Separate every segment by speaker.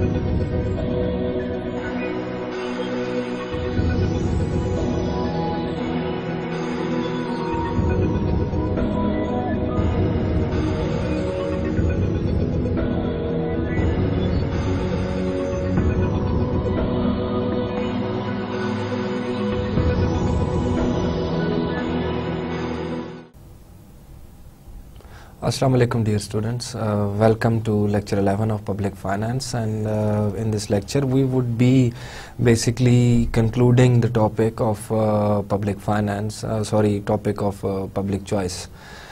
Speaker 1: Assalamu alaikum dear students, welcome to lecture 11 of public finance, and in this lecture we would be basically concluding the topic of public finance, topic of public choice.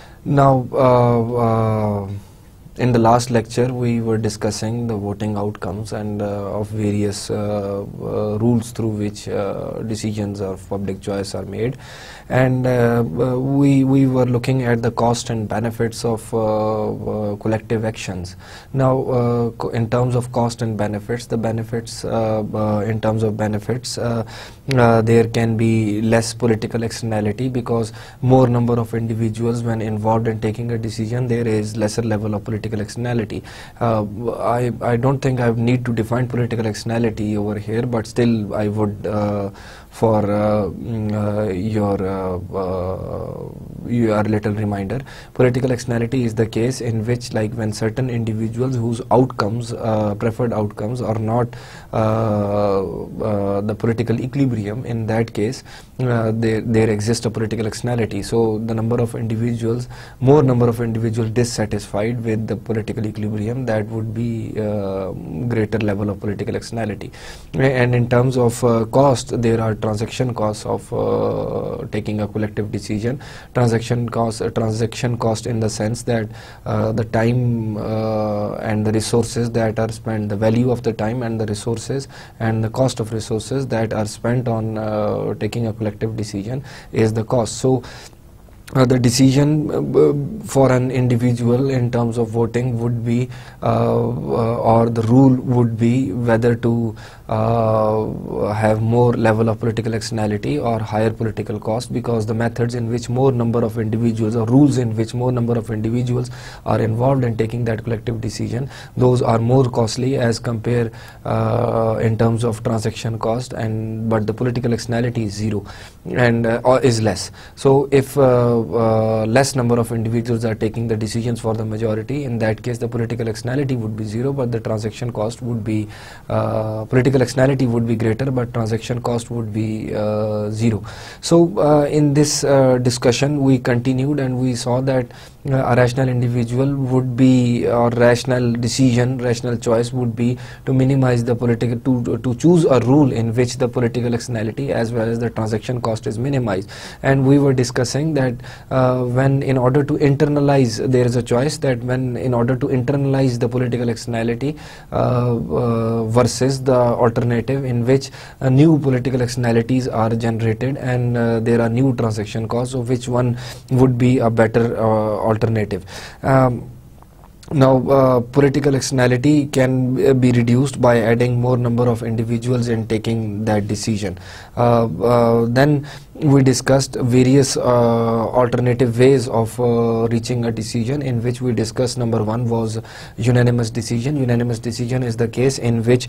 Speaker 1: Now in the last lecture we were discussing the voting outcomes and of various rules through which decisions of public choice are made, and we were looking at the cost and benefits of collective actions. Now in terms of cost and benefits, the benefits in terms of benefits, there can be less political externality because more number of individuals when involved in taking a decision, there is lesser level of political externality. I don't think I need to define political externality over here, but still I would for your little reminder. Political externality is the case in which, like, when certain individuals whose outcomes, preferred outcomes, are not the political equilibrium, in that case there exists a political externality. So the number of individuals, more number of individuals dissatisfied with the political equilibrium, that would be greater level of political externality. And in terms of cost, there are transaction costs of taking a collective decision. Transaction cost in the sense that the time and the resources that are spent, the value of the time and the resources and the cost of resources that are spent on taking a collective decision is the cost. So the decision for an individual in terms of voting would be, or the rule would be, whether to have more level of political externality or higher political cost, because the methods in which more number of individuals, or rules in which more number of individuals are involved in taking that collective decision, those are more costly as compare in terms of transaction cost, but the political externality is zero and or is less. So if less number of individuals are taking the decisions for the majority, in that case the political externality would be zero, but the transaction cost would be, political externality would be greater, but transaction cost would be zero. So in this discussion we continued and we saw that a rational individual would be, or rational decision, rational choice would be to minimize the political, to choose a rule in which the political externality as well as the transaction cost is minimized. And we were discussing that when, in order to internalize, there is a choice that when, in order to internalize the political externality versus the alternative in which new political externalities are generated and there are new transaction costs, so which one would be a better alternative. Now political externality can be reduced by adding more number of individuals in taking that decision. Then we discussed various alternative ways of reaching a decision, in which we discussed number one was unanimous decision. Unanimous decision is the case in which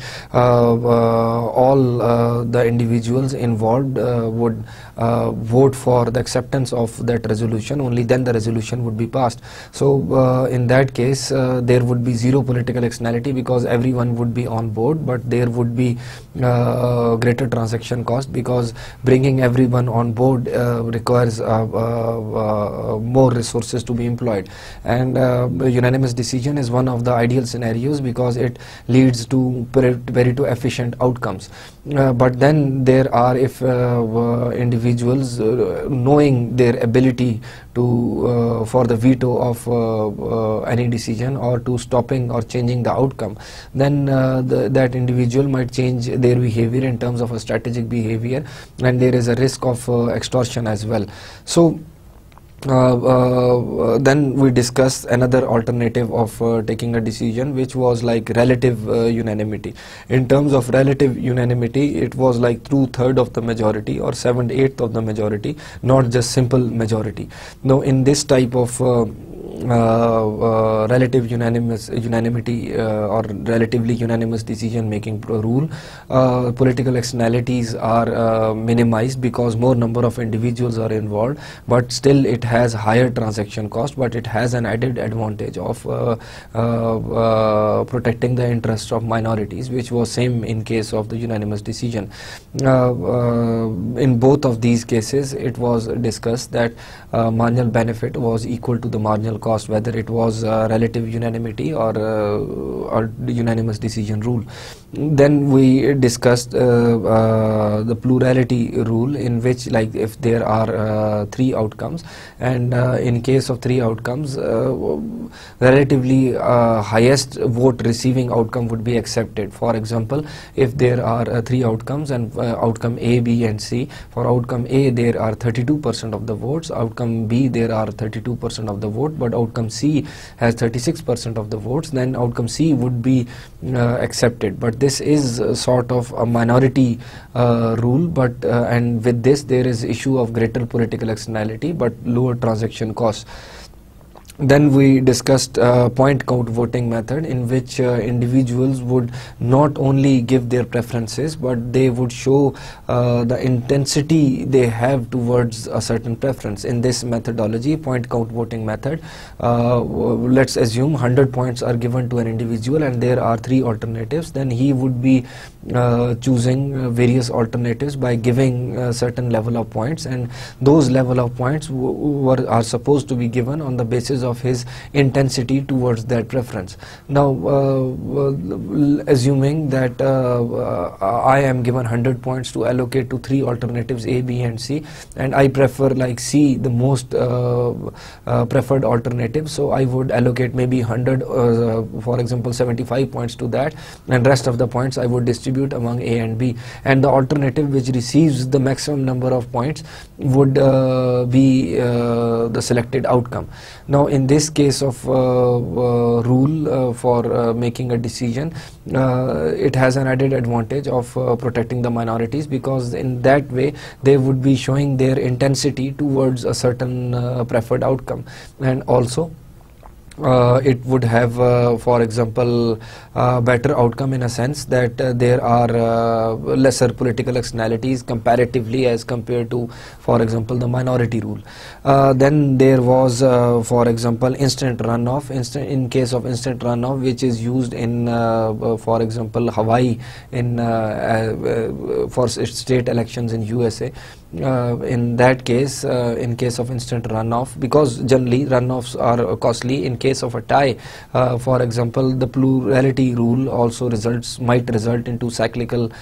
Speaker 1: all the individuals involved would vote for the acceptance of that resolution, only then the resolution would be passed. So in that case there would be zero political externality because everyone would be on board, but there would be greater transaction cost because bringing everyone on board requires more resources to be employed. And unanimous decision is one of the ideal scenarios because it leads to very efficient outcomes. But then there are, if individuals knowing their ability to for the veto of any decision or to stopping or changing the outcome, then that individual might change their behavior in terms of a strategic behavior, and there is a risk of extortion as well. So then we discussed another alternative of taking a decision, which was like relative unanimity. In terms of relative unanimity, it was like 2/3 of the majority or 7/8 of the majority, not just simple majority. Now in this type of relative unanimity or relatively unanimous decision making rule, political externalities are minimized because more number of individuals are involved, but still it has higher transaction cost, but it has an added advantage of protecting the interests of minorities, which was same in case of the unanimous decision. In both of these cases, it was discussed that marginal benefit was equal to the marginal cost, whether it was relative unanimity or unanimous decision rule. Then we discussed the plurality rule, in which, like, if there are three outcomes, and in case of three outcomes, relatively highest vote receiving outcome would be accepted. For example, if there are three outcomes and outcome A, B and C, for outcome A there are 32% of the votes, outcome B there are 32% of the vote, but outcome C has 36% of the votes, then outcome C would be accepted. But this is sort of a minority rule, but and with this there is issue of greater political externality but lower transaction costs. Then we discussed point count voting method, in which individuals would not only give their preferences, but they would show the intensity they have towards a certain preference. In this methodology, point count voting method, let's assume 100 points are given to an individual and there are three alternatives, then he would be choosing various alternatives by giving a certain level of points, and those level of points are supposed to be given on the basis of his intensity towards that preference. Now, assuming that I am given 100 points to allocate to three alternatives A, B and C, and I prefer, like, C, the most preferred alternative, so I would allocate maybe 100, for example 75 points to that, and rest of the points I would distribute among A and B, and the alternative which receives the maximum number of points would be the selected outcome. Now, in this case of rule for making a decision, it has an added advantage of protecting the minorities, because in that way they would be showing their intensity towards a certain preferred outcome, and also it would have, for example, better outcome in a sense that there are lesser political externalities comparatively as compared to, for example, the minority rule. Then there was, for example, instant runoff. In case of instant runoff, which is used in, for example, Hawaii in for state elections in USA. In that case, in case of instant runoff, because generally runoffs are costly, in case of a tie, for example, the plurality rule also might result into cycling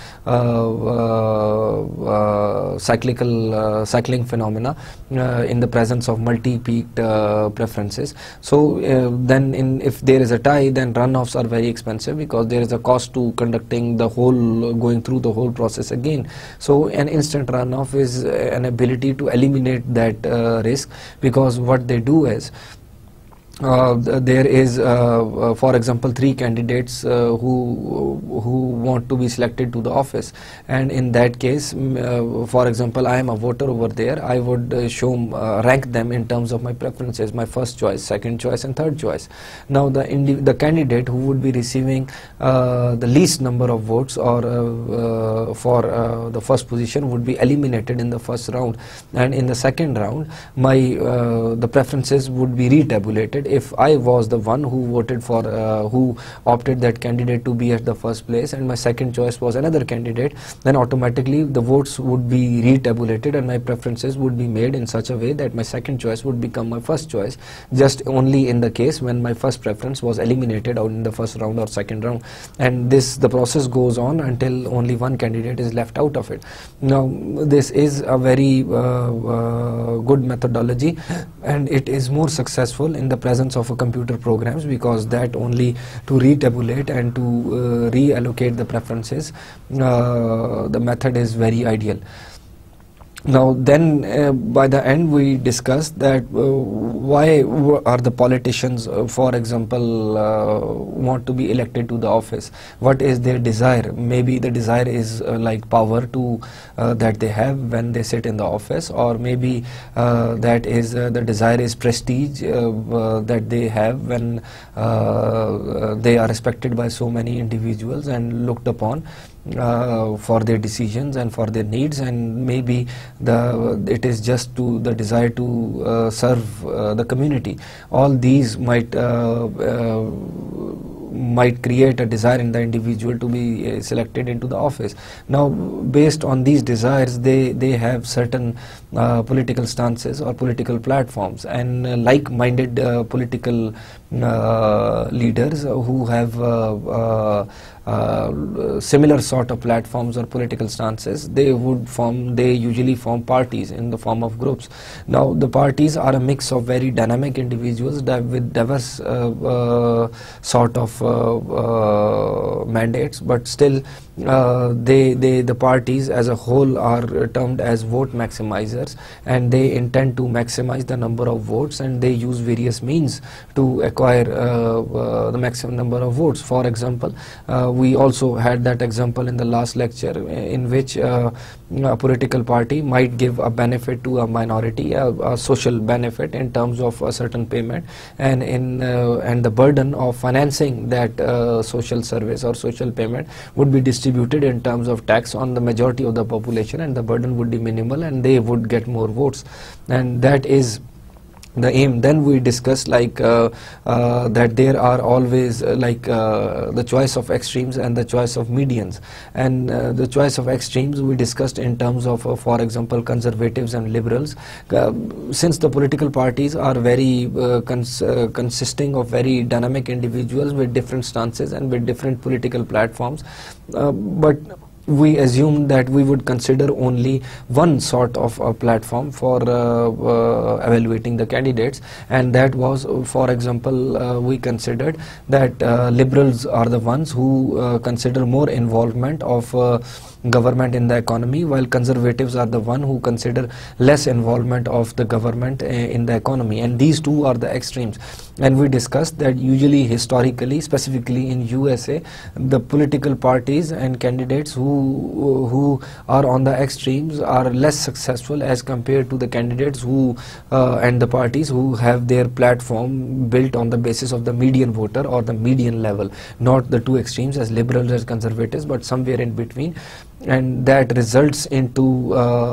Speaker 1: phenomena in the presence of multi-peaked preferences. So then if there is a tie, then runoffs are very expensive, because there is a cost to conducting the whole, going through the whole process again. So an instant runoff is an ability to eliminate that risk, because what they do is, there is, for example, three candidates who want to be selected to the office, and in that case, for example, I am a voter over there, I would rank them in terms of my preferences, my first choice, second choice and third choice. Now the candidate who would be receiving the least number of votes, or for the first position, would be eliminated in the first round, and in the second round the preferences would be retabulated. If I was the one who voted for, who opted that candidate to be at the first place, and my second choice was another candidate, then automatically the votes would be retabulated and my preferences would be made in such a way that my second choice would become my first choice, just only in the case when my first preference was eliminated out in the first round or second round. And the process goes on until only one candidate is left out of it. Now, this is a very good methodology, and it is more successful in the presence of a computer programs, because that only to retabulate and to reallocate the preferences, the method is very ideal. Now then, by the end we discussed that why are the politicians, for example, want to be elected to the office. What is their desire? Maybe the desire is like power to that they have when they sit in the office, or maybe that is the desire is prestige that they have when they are respected by so many individuals and looked upon for their decisions and for their needs, and maybe it is just to the desire to serve the community. All these might create a desire in the individual to be selected into the office. Now, based on these desires, they have certain political stances or political platforms, and like-minded political leaders who have similar sort of platforms or political stances, they usually form parties in the form of groups. Now the parties are a mix of very dynamic individuals with diverse sort of mandates, but still the parties as a whole are termed as vote maximizers, and they intend to maximize the number of votes, and they use various means to acquire the maximum number of votes. For example, we also had that example in the last lecture, in which a political party might give a benefit to a minority, a social benefit in terms of a certain payment, and the burden of financing that social service or social payment would be distributed in terms of tax on the majority of the population, and the burden would be minimal and they would get more votes, and that is the aim. Then we discussed that there are always the choice of extremes and the choice of medians, and the choice of extremes we discussed in terms of for example conservatives and liberals. Since the political parties are very consisting of very dynamic individuals with different stances and with different political platforms, but we assumed that we would consider only one sort of a platform for evaluating the candidates, and that was, for example, we considered that liberals are the ones who consider more involvement of government in the economy, while conservatives are the one who consider less involvement of the government in the economy, and these two are the extremes. And we discussed that usually historically, specifically in USA, the political parties and candidates who are on the extremes are less successful as compared to the candidates who and the parties who have their platform built on the basis of the median voter or the median level, not the two extremes as liberals as conservatives, but somewhere in between, and that results into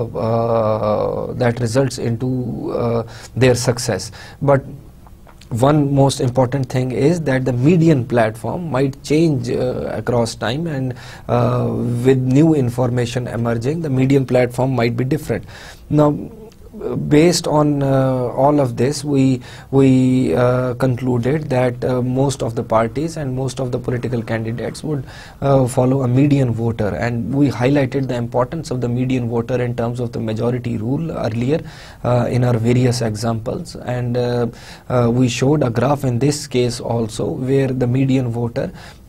Speaker 1: their success. But one most important thing is that the median platform might change across time, and with new information emerging, the median platform might be different. Now, based on all of this, we concluded that most of the parties and most of the political candidates would follow a median voter, and we highlighted the importance of the median voter in terms of the majority rule earlier in our various examples, and we showed a graph in this case also where the median voters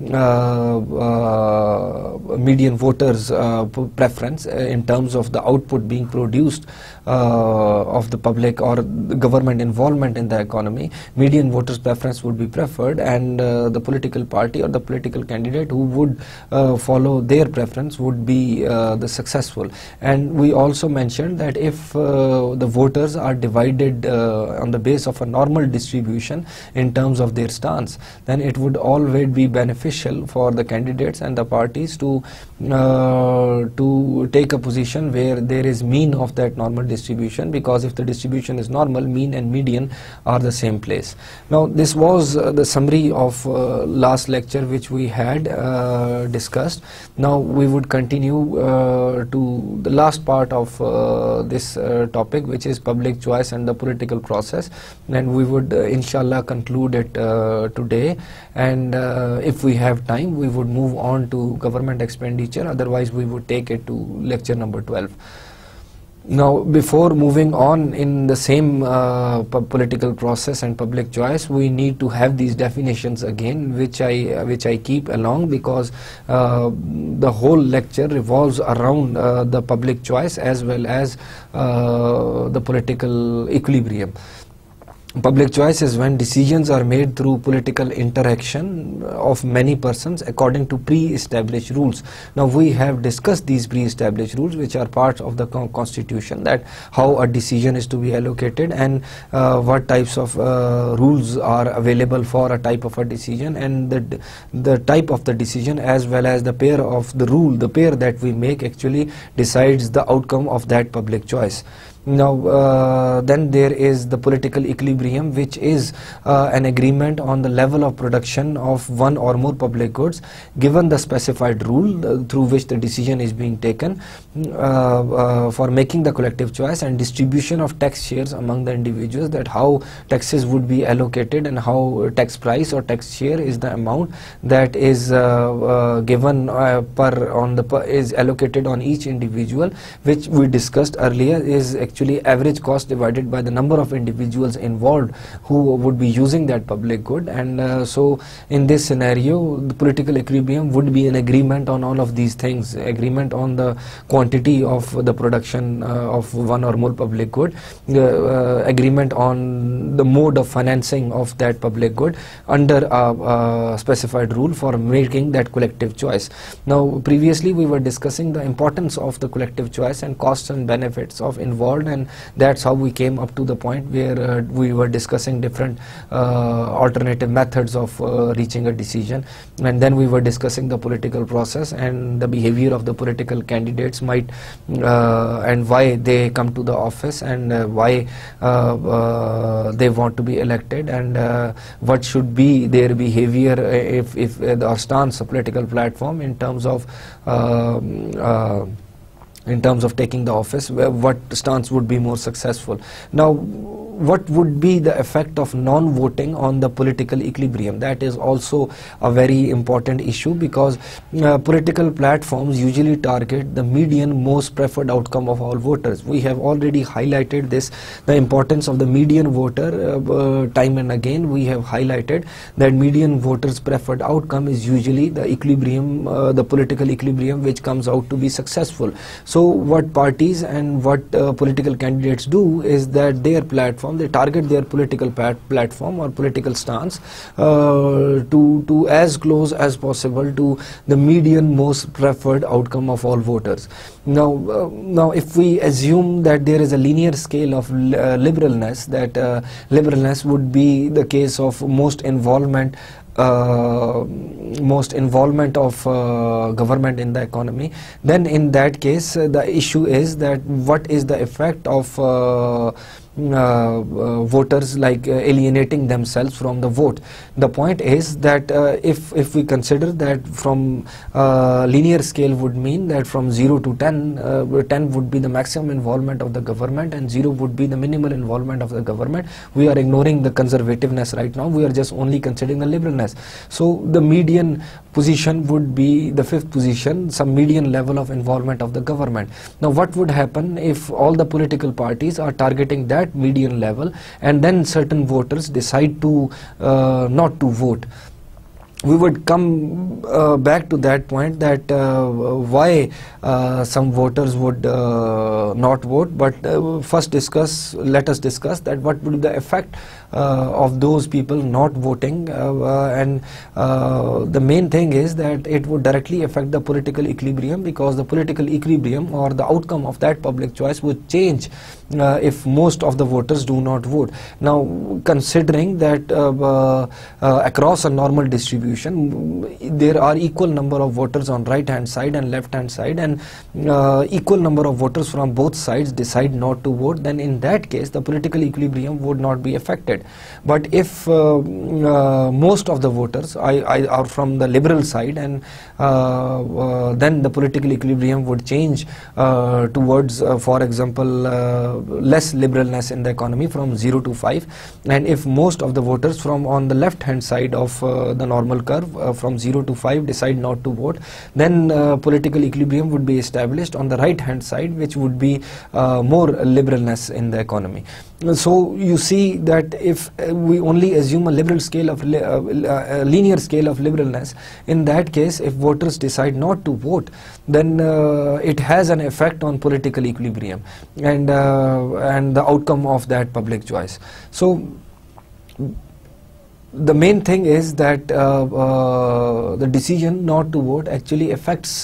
Speaker 1: preference in terms of the output being produced of the public or the government involvement in the economy, median voters preference would be preferred, and the political party or the political candidate who would follow their preference would be the successful. And we also mentioned that if the voters are divided on the base of a normal distribution in terms of their stance, then it would always be beneficial for the candidates and the parties to take a position where there is mean of that normal distribution, because if the distribution is normal, mean and median are the same place. Now, this was the summary of last lecture which we had discussed. Now we would continue to the last part of this topic, which is public choice and the political process, and we would inshallah conclude it today, and if we have time we would move on to government expenditure, otherwise we would take it to lecture number 12. Now, before moving on in the same political process and public choice, we need to have these definitions again, which I keep along, because the whole lecture revolves around the public choice as well as the political equilibrium. Public choice is when decisions are made through political interaction of many persons according to pre-established rules. Now, we have discussed these pre-established rules, which are part of the constitution, that how a decision is to be allocated and what types of rules are available for a type of a decision, and the type of the decision as well as the pair of the rule, the pair that we make actually decides the outcome of that public choice. Now, then there is the political equilibrium, which is an agreement on the level of production of one or more public goods given the specified rule through which the decision is being taken for making the collective choice and distribution of tax shares among the individuals, that how taxes would be allocated and how tax price or tax share is the amount that is given is allocated on each individual, which we discussed earlier is actually average cost divided by the number of individuals involved who would be using that public good. And so in this scenario, the political equilibrium would be an agreement on all of these things: agreement on the quantity of the production of one or more public good, agreement on the mode of financing of that public good under a specified rule for making that collective choice. Now, previously we were discussing the importance of the collective choice and costs and benefits of involved, and that's how we came up to the point where we were discussing different alternative methods of reaching a decision, and then we were discussing the political process and the behavior of the political candidates might and why they come to the office, and why they want to be elected, and what should be their behavior if or stance, a political platform in terms of taking the office, what stance would be more successful. Now, what would be the effect of non-voting on the political equilibrium? That is also a very important issue, because political platforms usually target the median most preferred outcome of all voters. We have already highlighted this, the importance of the median voter time and again. We have highlighted that median voters preferred outcome is usually the equilibrium, the political equilibrium which comes out to be successful. So what parties and what political candidates do is that their platform, they target their political platform or political stance to as close as possible to the median most preferred outcome of all voters. Now if we assume that there is a linear scale of liberalness, that liberalness would be the case of most involvement of government in the economy, then in that case the issue is that what is the effect of voters like alienating themselves from the vote. The point is that if we consider that from linear scale would mean that from 0 to 10, 10 would be the maximum involvement of the government and 0 would be the minimal involvement of the government. We are ignoring the conservativeness right now, we are just only considering the liberalness. So the median position would be the fifth position, some median level of involvement of the government. Now what would happen if all the political parties are targeting that median level and then certain voters decide to not to vote? We would come back to that point, that why some voters would not vote, but first let us discuss that what would be the effect of those people not voting, and the main thing is that it would directly affect the political equilibrium, because the political equilibrium or the outcome of that public choice would change if most of the voters do not vote. Now, considering that across a normal distribution there are equal number of voters on right hand side and left hand side, and equal number of voters from both sides decide not to vote, then in that case the political equilibrium would not be affected. But if most of the voters are from the liberal side, and then the political equilibrium would change towards, for example, less liberalness in the economy from 0 to 5. And if most of the voters from on the left hand side of the normal curve from 0 to 5 decide not to vote, then political equilibrium would be established on the right hand side, which would be more liberalness in the economy. So you see that if we only assume a liberal scale of a linear scale of liberalness, in that case, if voters decide not to vote, then it has an effect on political equilibrium and the outcome of that public choice. So the main thing is that the decision not to vote actually affects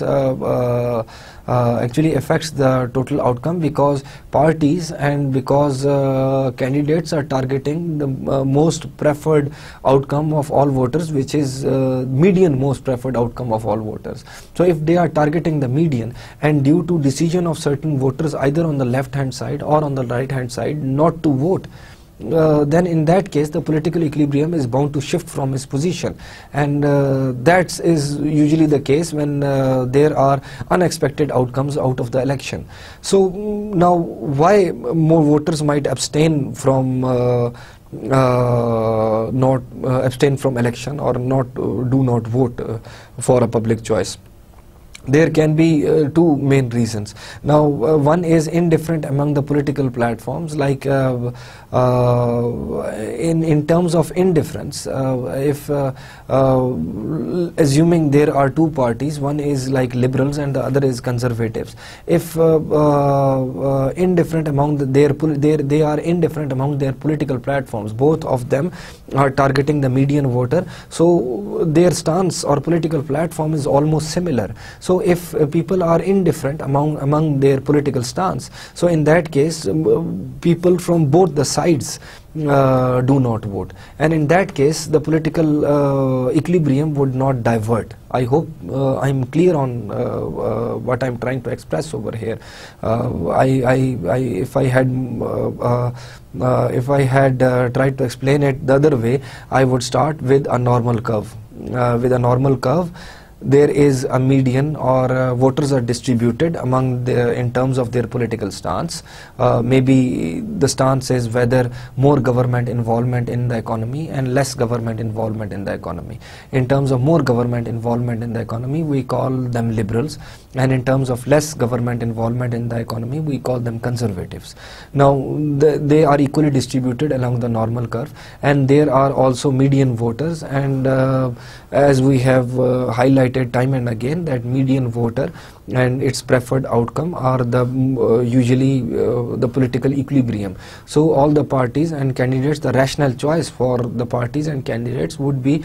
Speaker 1: the total outcome, because parties and because candidates are targeting the most preferred outcome of all voters, which is median most preferred outcome of all voters. So if they are targeting the median, and due to decision of certain voters either on the left hand side or on the right hand side not to vote, then in that case the political equilibrium is bound to shift from its position, and that is usually the case when there are unexpected outcomes out of the election. So now, why more voters might abstain from not abstain from election or not do not vote for a public choice? There can be two main reasons. Now, one is indifferent among the political platforms. Like in terms of indifference, if assuming there are two parties, one is like liberals and the other is conservatives. If indifferent among they are indifferent among their political platforms, both of them are targeting the median voter, so their stance or political platform is almost similar. So if people are indifferent among their political stance, so in that case people from both the sides do not vote, and in that case the political equilibrium would not divert. I hope I'm clear on what I'm trying to express over here. If I had tried to explain it the other way, I would start with a normal curve. With a normal curve, there is a median, or voters are distributed among in terms of their political stance. Maybe the stance is whether more government involvement in the economy and less government involvement in the economy. In terms of more government involvement in the economy, we call them liberals, and in terms of less government involvement in the economy, we call them conservatives. Now they are equally distributed along the normal curve, and there are also median voters, and as we have highlighted time and again, that median voter and its preferred outcome are the usually the political equilibrium. So all the parties and candidates, the rational choice for the parties and candidates would be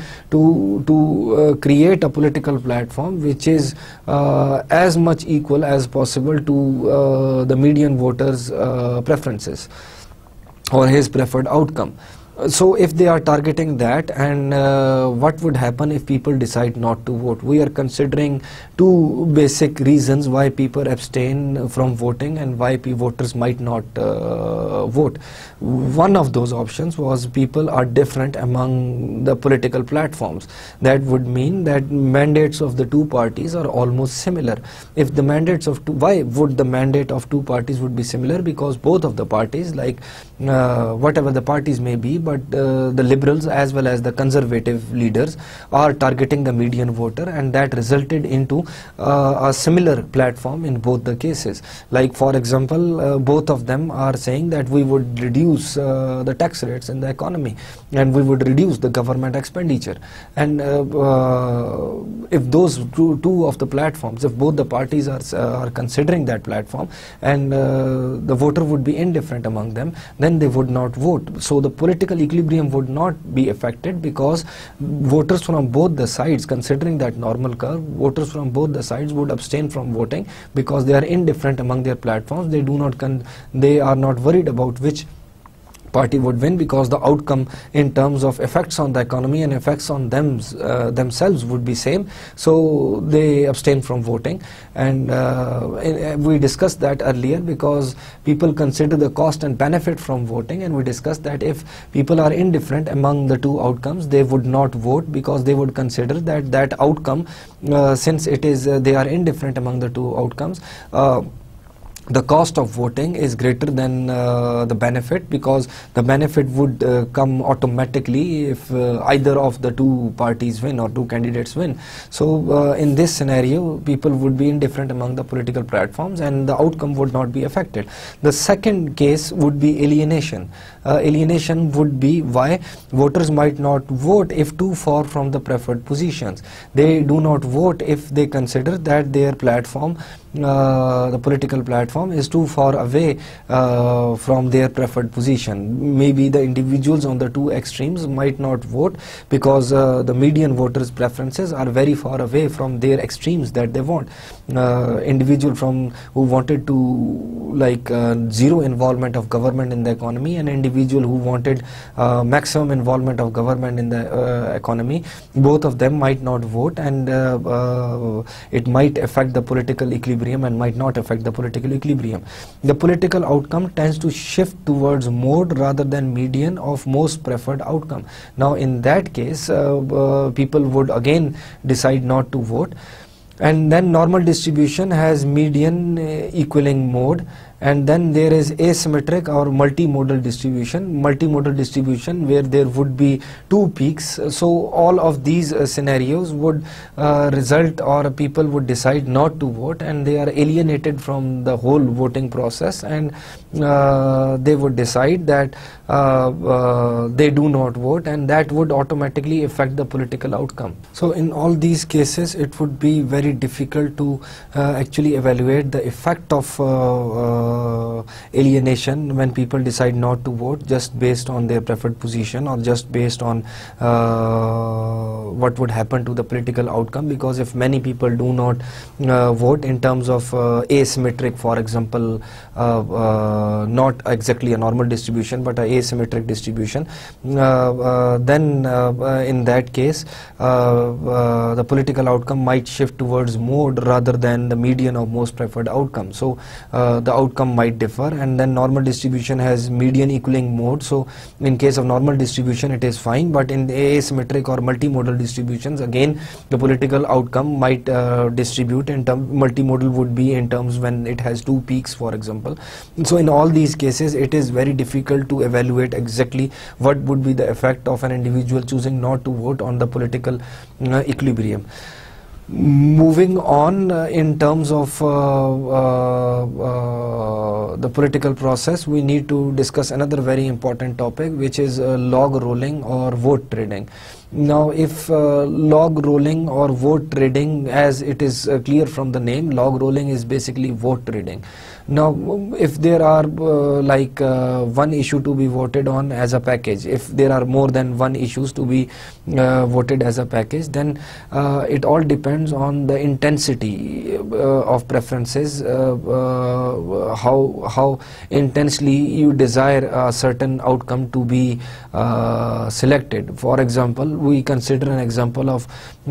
Speaker 1: to create a political platform which is as much equal as possible to the median voter's preferences or his preferred outcome. So if they are targeting that, and what would happen if people decide not to vote? We are considering two basic reasons why people abstain from voting and why voters might not vote. One of those options was people are different among the political platforms. That would mean that mandates of the two parties are almost similar. If the mandates of why would the mandate of two parties would be similar? Because both of the parties, like whatever the parties may be, but the liberals as well as the conservative leaders are targeting the median voter, and that resulted into a similar platform in both the cases. Like for example, both of them are saying that we would reduce the tax rates in the economy and we would reduce the government expenditure. And if those two of the platforms, if both the parties are considering that platform, and the voter would be indifferent among them, then they would not vote. So the political equilibrium would not be affected, because voters from both the sides, considering that normal curve, voters from both the sides would abstain from voting because they are indifferent among their platforms. They are not worried about which party would win, because the outcome in terms of effects on the economy and effects on themselves would be same. So they abstain from voting. And we discussed that earlier, because people consider the cost and benefit from voting, and we discussed that if people are indifferent among the two outcomes, they would not vote, because they would consider that that outcome, since it is they are indifferent among the two outcomes, the cost of voting is greater than the benefit, because the benefit would come automatically if either of the two parties win or two candidates win. So in this scenario, people would be indifferent among the political platforms and the outcome would not be affected. The second case would be alienation. Alienation would be why voters might not vote if too far from the preferred positions. They do not vote if they consider that their platform, the political platform, is too far away from their preferred position. Maybe the individuals on the two extremes might not vote because the median voters' preferences are very far away from their extremes that they want. Individual who wanted to zero involvement of government in the economy, and individual who wanted maximum involvement of government in the economy, both of them might not vote, and it might affect the political equilibrium and might not affect the political equilibrium. The political outcome tends to shift towards mode rather than median of most preferred outcome. Now in that case, people would again decide not to vote. And then normal distribution has median equaling mode, and then there is asymmetric or multimodal distribution. Multimodal distribution where there would be two peaks. So all of these scenarios would result, or people would decide not to vote, and they are alienated from the whole voting process, and they would decide that they do not vote, and that would automatically affect the political outcome. So in all these cases, it would be very difficult to actually evaluate the effect of alienation when people decide not to vote just based on their preferred position, or just based on what would happen to the political outcome. Because if many people do not vote in terms of asymmetric, for example, not exactly a normal distribution but a asymmetric distribution, then in that case the political outcome might shift towards mode rather than the median of most preferred outcome. So the outcome might differ. And then normal distribution has median equaling mode. So in case of normal distribution it is fine, but in the asymmetric or multimodal distributions, again the political outcome might distribute in terms, multimodal would be in terms when it has two peaks, for example. So in all these cases it is very difficult to evaluate exactly what would be the effect of an individual choosing not to vote on the political equilibrium. Moving on, in terms of the political process, we need to discuss another very important topic, which is log rolling or vote trading. Now if log rolling or vote trading, as it is clear from the name, log rolling is basically vote trading. Now if there are one issue to be voted on as a package, if there are more than one issues to be voted as a package, then it all depends on the intensity of preferences, how intensely you desire a certain outcome to be selected. For example, we consider an example of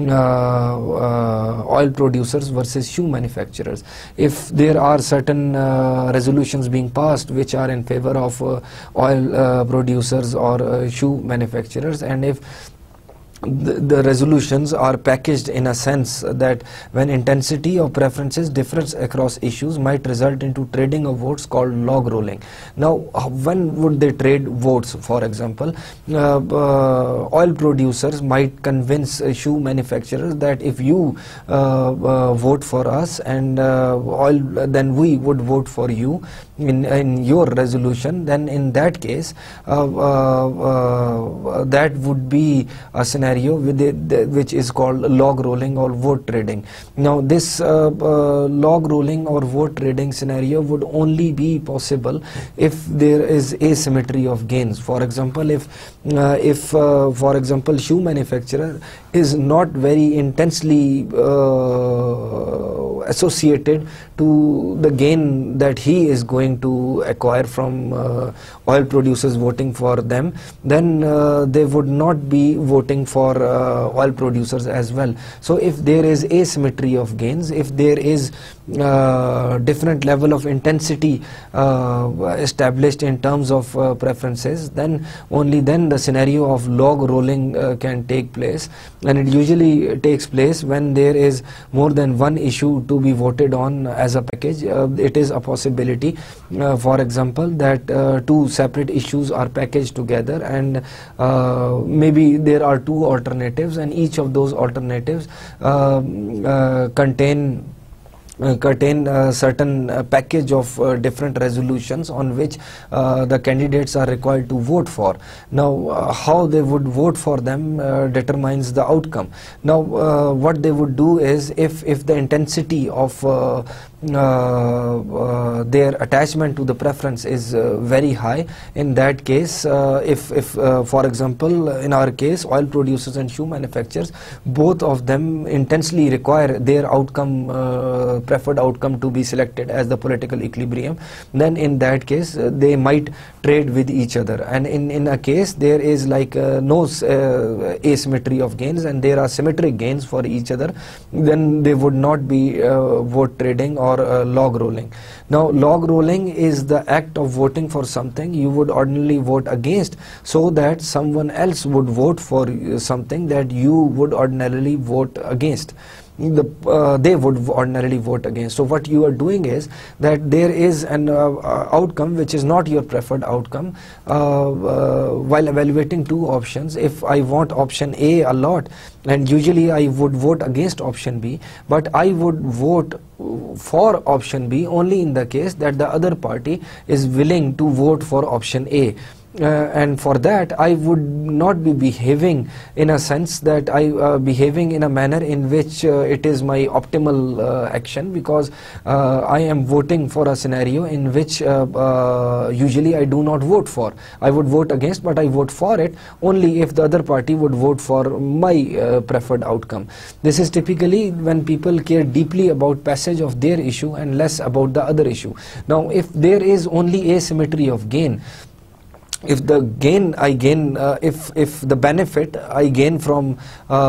Speaker 1: oil producers versus shoe manufacturers. If there are certain resolutions being passed which are in favor of oil producers or shoe manufacturers, and if the resolutions are packaged in a sense that when intensity of preferences differs across issues might result into trading of votes, called log rolling. Now when would they trade votes? For example, oil producers might convince shoe manufacturers that if you vote for us, and then we would vote for you in your resolution. Then in that case that would be a scenario which is called log rolling or vote trading. Now this log rolling or vote trading scenario would only be possible if there is asymmetry of gains. For example, if for example shoe manufacturer is not very intensely associated to the gain that he is going to acquire from oil producers voting for them, then they would not be voting for oil producers as well. So if there is asymmetry of gains, if there is different level of intensity established in terms of preferences, then only then the scenario of log rolling can take place. And it usually takes place when there is more than one issue to be voted on as a package. It is a possibility, for example, that two separate issues are packaged together, and maybe there are two alternatives, and each of those alternatives contain certain package of different resolutions on which the candidates are required to vote for. Now how they would vote for them determines the outcome. Now what they would do is, if the intensity of their attachment to the preference is very high, in that case, if for example in our case oil producers and shoe manufacturers, both of them intensely require their outcome, preferred outcome, to be selected as the political equilibrium, then in that case they might trade with each other. And in a case there is like no asymmetry of gains and there are symmetric gains for each other, then they would not be vote trading or log rolling. Now log rolling is the act of voting for something you would ordinarily vote against, so that someone else would vote for something that you would ordinarily vote against. They would ordinarily vote against. So what you are doing is that there is an outcome which is not your preferred outcome. While evaluating two options, if I want option A a lot, and usually I would vote against option B, but I would vote for option B only in the case that the other party is willing to vote for option A. And for that I would not be behaving in a sense that behaving in a manner in which it is my optimal action, because I am voting for a scenario in which usually I do not vote for. I would vote against, but I vote for it only if the other party would vote for my preferred outcome. This is typically when people care deeply about passage of their issue and less about the other issue. Now if there is only asymmetry of gain, if the gain I gain, if the benefit I gain from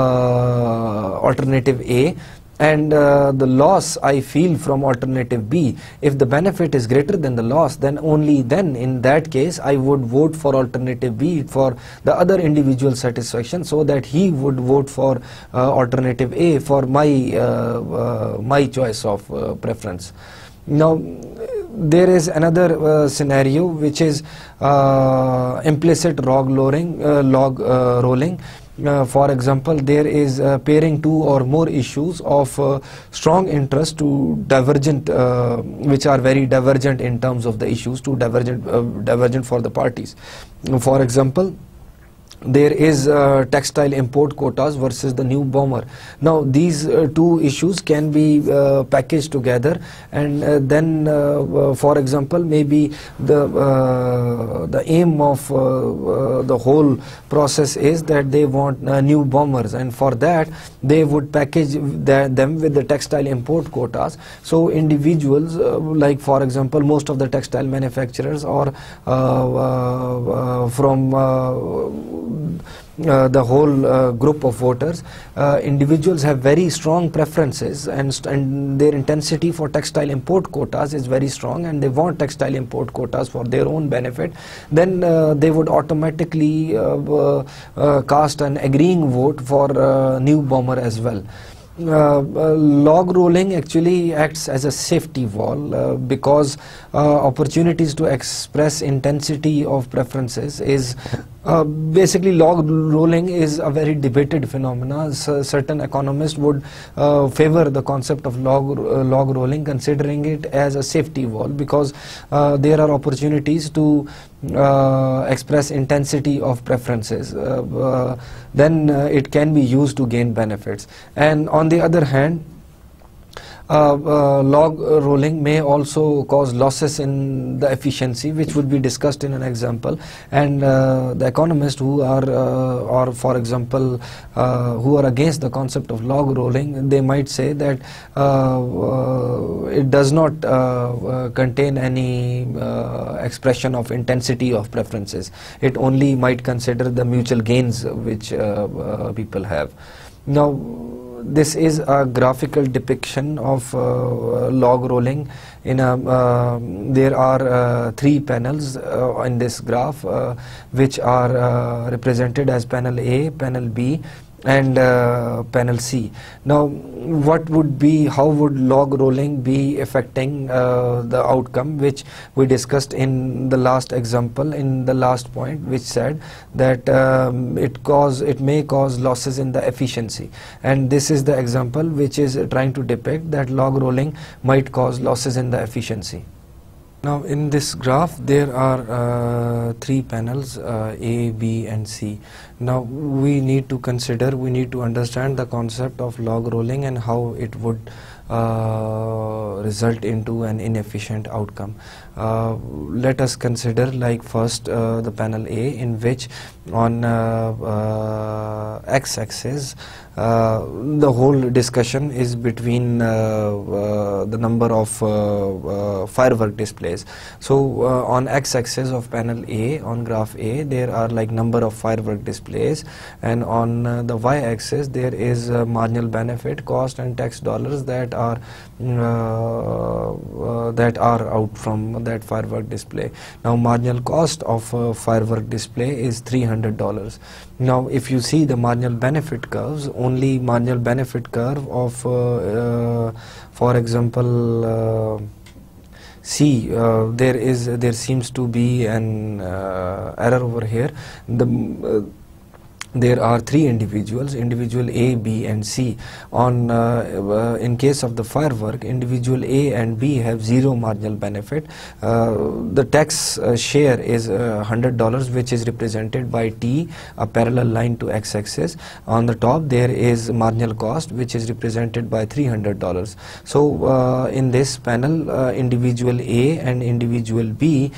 Speaker 1: alternative A, and the loss I feel from alternative B, if the benefit is greater than the loss, then only then in that case I would vote for alternative B for the other individual satisfaction, so that he would vote for alternative A for my my choice of preference. Now there is another scenario which is implicit log rolling. For example, there is pairing two or more issues of strong interest to divergent, which are very divergent in terms of the issues, to divergent for the parties. For example, there is textile import quotas versus the new bomber. Now these two issues can be packaged together, and then for example maybe the aim of the whole process is that they want new bombers, and for that they would package them with the textile import quotas. So individuals like for example most of the textile manufacturers or from the whole group of voters, individuals have very strong preferences, and their intensity for textile import quotas is very strong, and they want textile import quotas for their own benefit. Then they would automatically cast an agreeing vote for new bomber as well. Log rolling actually acts as a safety wall because opportunities to express intensity of preferences is basically log rolling is a very debated phenomena. Certain economists would favor the concept of log rolling, considering it as a safety wall, because there are opportunities to express intensity of preferences. Then it can be used to gain benefits. And on the other hand, log rolling may also cause losses in the efficiency, which would be discussed in an example. And the economists who are, or for example, who are against the concept of log rolling, they might say that it does not contain any expression of intensity of preferences. It only might consider the mutual gains which people have. Now, this is a graphical depiction of log rolling. There are 3 panels in this graph, which are represented as panel A, panel B, and panel C. Now, how would log rolling be affecting the outcome, which we discussed in the last example, in the last point, which said that it may cause losses in the efficiency. And this is the example which is trying to depict that log rolling might cause losses in the efficiency. Now, in this graph there are 3 panels, A, B and C. Now we need to understand the concept of log rolling and how it would result into an inefficient outcome. Let us consider, like, first the panel A, in which on x-axis the whole discussion is between the number of firework displays. So on x-axis of panel A, on graph A, there are like number of firework displays, and on the y-axis there is marginal benefit, cost and tax dollars that are out from that firework display. Now, marginal cost of a firework display is $300. Now, if you see the marginal benefit curves, only marginal benefit curve of for example C, there seems to be an error over here. There are 3 individuals, individual A, B and C. In case of the firework, individual A and B have 0 marginal benefit. The tax share is $100, which is represented by T, a parallel line to x-axis. On the top there is marginal cost, which is represented by $300. So in this panel, individual A and individual B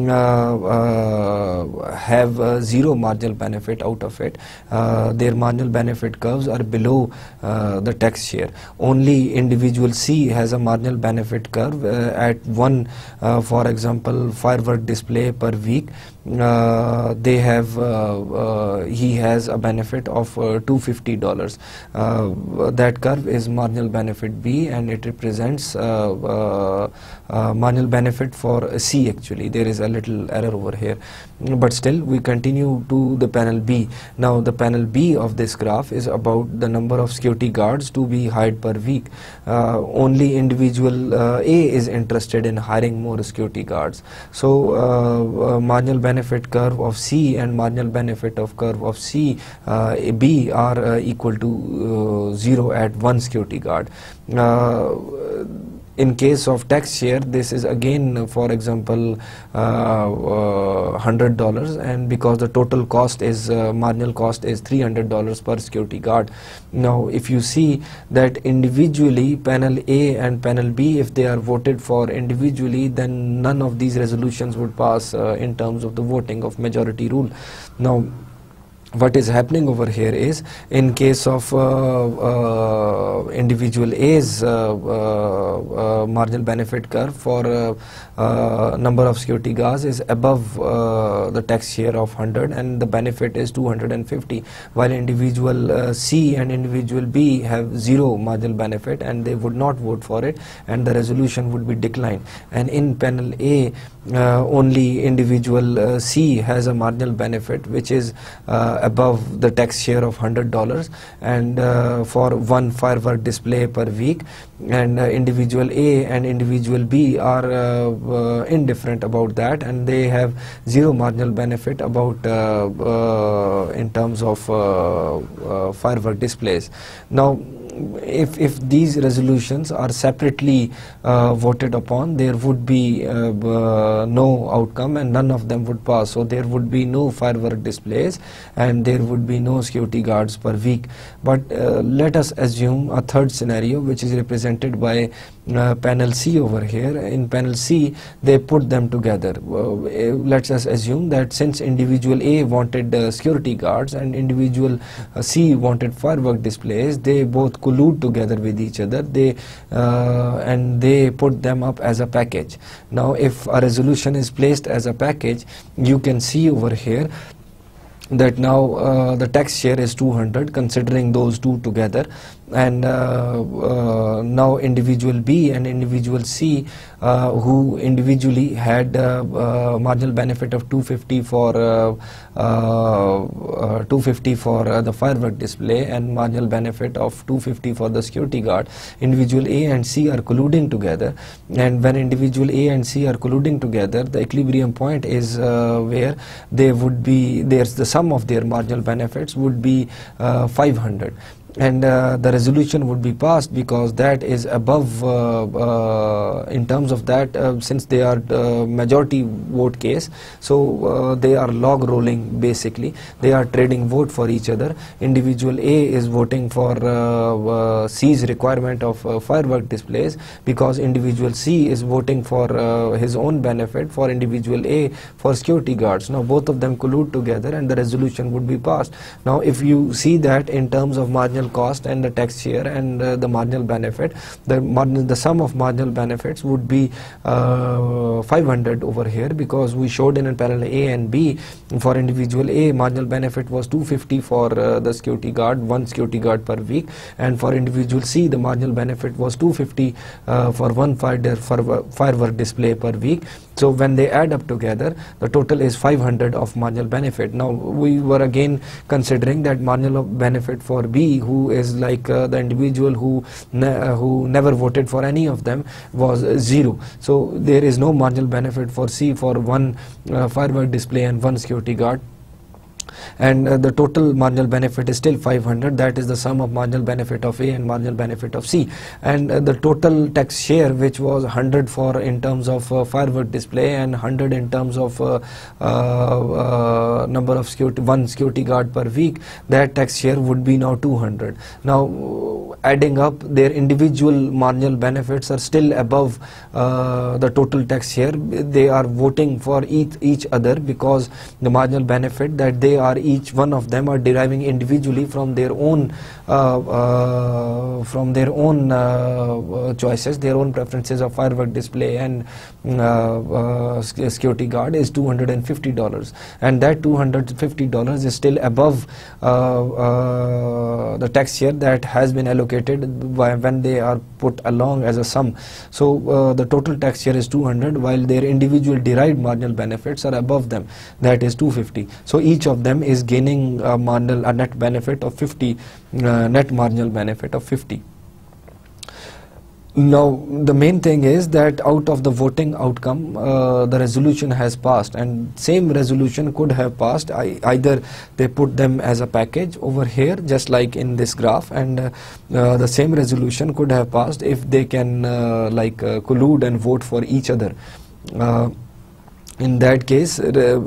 Speaker 1: have 0 marginal benefit out of it. Their marginal benefit curves are below the tax share. Only individual C has a marginal benefit curve at 1, for example, firework display per week. He has a benefit of $250. That curve is marginal benefit B, and it represents marginal benefit for C. Actually, there is a little error over here, but still we continue to the panel B. Now, the panel B of this graph is about the number of security guards to be hired per week. Only individual A is interested in hiring more security guards. So marginal benefit curve of C and marginal benefit of curve of B are equal to 0 at 1 security guard. In case of tax share, this is again, for example, $100, and because the total cost is marginal cost is $300 per security guard. Now, if you see that individually panel A and panel B, if they are voted for individually, then none of these resolutions would pass in terms of the voting of majority rule. Now, what is happening over here is, in case of individual A's marginal benefit curve for number of security guards is above the tax share of 100, and the benefit is 250, while individual C and individual B have 0 marginal benefit and they would not vote for it, and the resolution would be declined. And in panel A, only individual C has a marginal benefit which is above the tax share of $100, and for 1 firework display per week, and individual A and individual B are indifferent about that, and they have 0 marginal benefit about in terms of firework displays. Now, if these resolutions are separately voted upon, there would be no outcome and none of them would pass. So there would be no firework displays and there would be no security guards per week. But let us assume a third scenario, which is represented by panel C over here. In panel C, they put them together. Let's just assume that since individual A wanted security guards and individual C wanted firework displays, they both collude together with each other. And they put them up as a package. Now, if a resolution is placed as a package, you can see over here that now the tax share is 200 considering those two together, and now individual B and individual C who individually had marginal benefit of 250 for the firework display and marginal benefit of 250 for the security guard. Individual A and C are colluding together, and when individual A and C are colluding together, the equilibrium point is where they would be, there's the sum of their marginal benefits would be 500. And the resolution would be passed because that is above, in terms of that, since they are majority vote case, so they are log rolling basically. They are trading vote for each other. Individual A is voting for C's requirement of firework displays because individual C is voting for his own benefit for individual A for security guards. Now both of them collude together and the resolution would be passed. Now if you see that in terms of marginal cost and the tax share and the marginal benefit, the sum of marginal benefits would be 500 over here, because we showed in parallel A and B. For individual A, marginal benefit was 250 for the security guard, one security guard per week, and for individual C the marginal benefit was 250 for one firework display per week. So when they add up together, the total is 500 of marginal benefit. Now we were again considering that marginal benefit for B, who is like the individual who never voted for any of them, was 0. So there is no marginal benefit for C for one firework display and one security guard. And the total marginal benefit is still 500. That is the sum of marginal benefit of A and marginal benefit of C. And the total tax share, which was 100 for in terms of firework display and 100 in terms of number of one security guard per week, that tax share would be now 200. Now adding up, their individual marginal benefits are still above the total tax share. They are voting for each other because the marginal benefit that they are, each one of them are deriving individually from their own choices, their own preferences of firework display and security guard is $250, and that $250 is still above the tax share that has been allocated when they are put along as a sum. So the total tax share is 200, while their individual derived marginal benefits are above them, that is 250. So each of them is gaining a net benefit of 50, net marginal benefit of 50. Now the main thing is that out of the voting outcome, the resolution has passed, and same resolution could have passed either they put them as a package over here just like in this graph, and the same resolution could have passed if they can collude and vote for each other. In that case,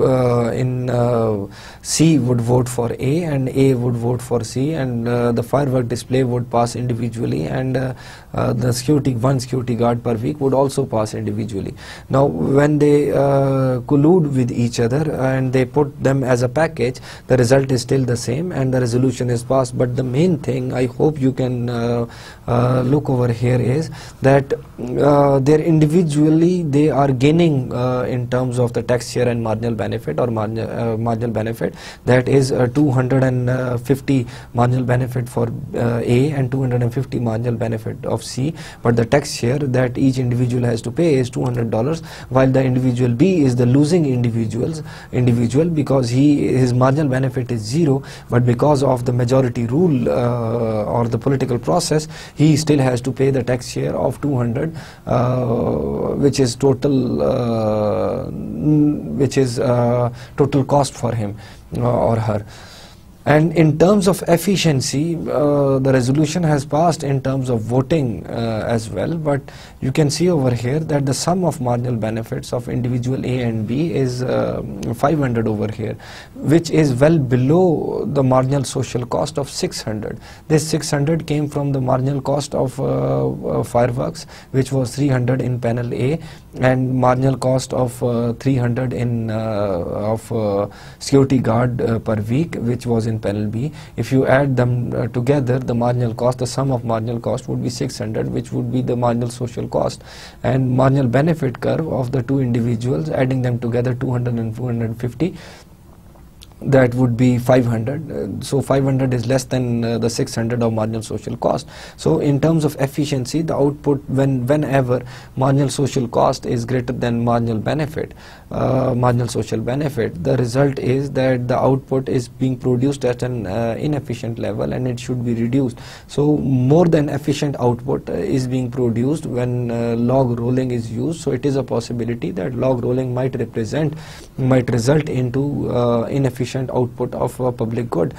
Speaker 1: C would vote for A and A would vote for C, and the firework display would pass individually, and the one security guard per week would also pass individually. Now when they collude with each other and they put them as a package, the result is still the same and the resolution is passed. But the main thing I hope you can look over here is that individually they are gaining in terms of the tax share and marginal benefit or marginal benefit, that is 250 marginal benefit for A and 250 marginal benefit of C, but the tax share that each individual has to pay is $200, while the individual B is the losing individual because his marginal benefit is 0, but because of the majority rule or the political process, he still has to pay the tax share of 200, which is total cost for him or her. And in terms of efficiency, the resolution has passed in terms of voting as well, but you can see over here that the sum of marginal benefits of individual A and B is 500 over here, which is well below the marginal social cost of 600. This 600 came from the marginal cost of fireworks, which was 300 in panel A, and marginal cost of 300 in security guard per week, which was in panel B. If you add them together, the marginal cost, the sum of marginal cost would be 600, which would be the marginal social cost, and marginal benefit curve of the two individuals, adding them together 200 and 250, that would be 500. So 500 is less than the 600 of marginal social cost. So in terms of efficiency, the output, whenever marginal social cost is greater than marginal benefit, marginal social benefit, the result is that the output is being produced at an inefficient level, and it should be reduced. So more than efficient output is being produced when log rolling is used. So it is a possibility that log rolling might result into inefficient output of a public good.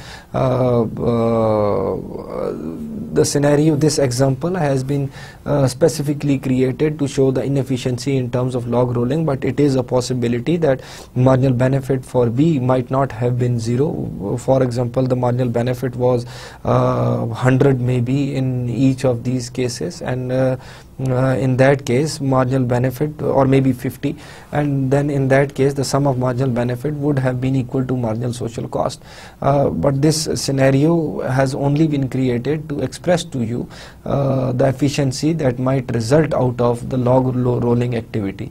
Speaker 1: The scenario, this example has been specifically created to show the inefficiency in terms of log rolling, but it is a possibility that marginal benefit for B might not have been 0. For example, the marginal benefit was 100 maybe in each of these cases, and in that case marginal benefit, or maybe 50, and then in that case the sum of marginal benefit would have been equal to marginal social cost. But this scenario has only been created to express to you the efficiency that might result out of the log rolling activity.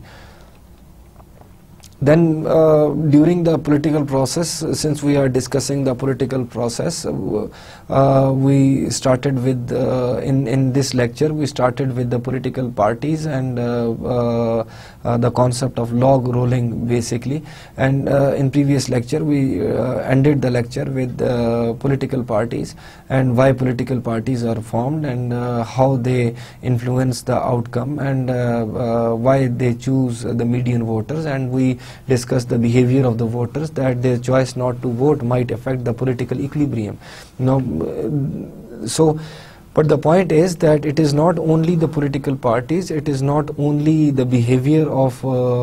Speaker 1: Then during the political process, since we are discussing the political process, we started with, in this lecture, we started with the political parties and the concept of log rolling basically. And in previous lecture, we ended the lecture with political parties and why political parties are formed, and how they influence the outcome, and why they choose the median voters, and we discuss the behavior of the voters, that their choice not to vote might affect the political equilibrium. Now, but the point is that it is not only the political parties, it is not only the behavior of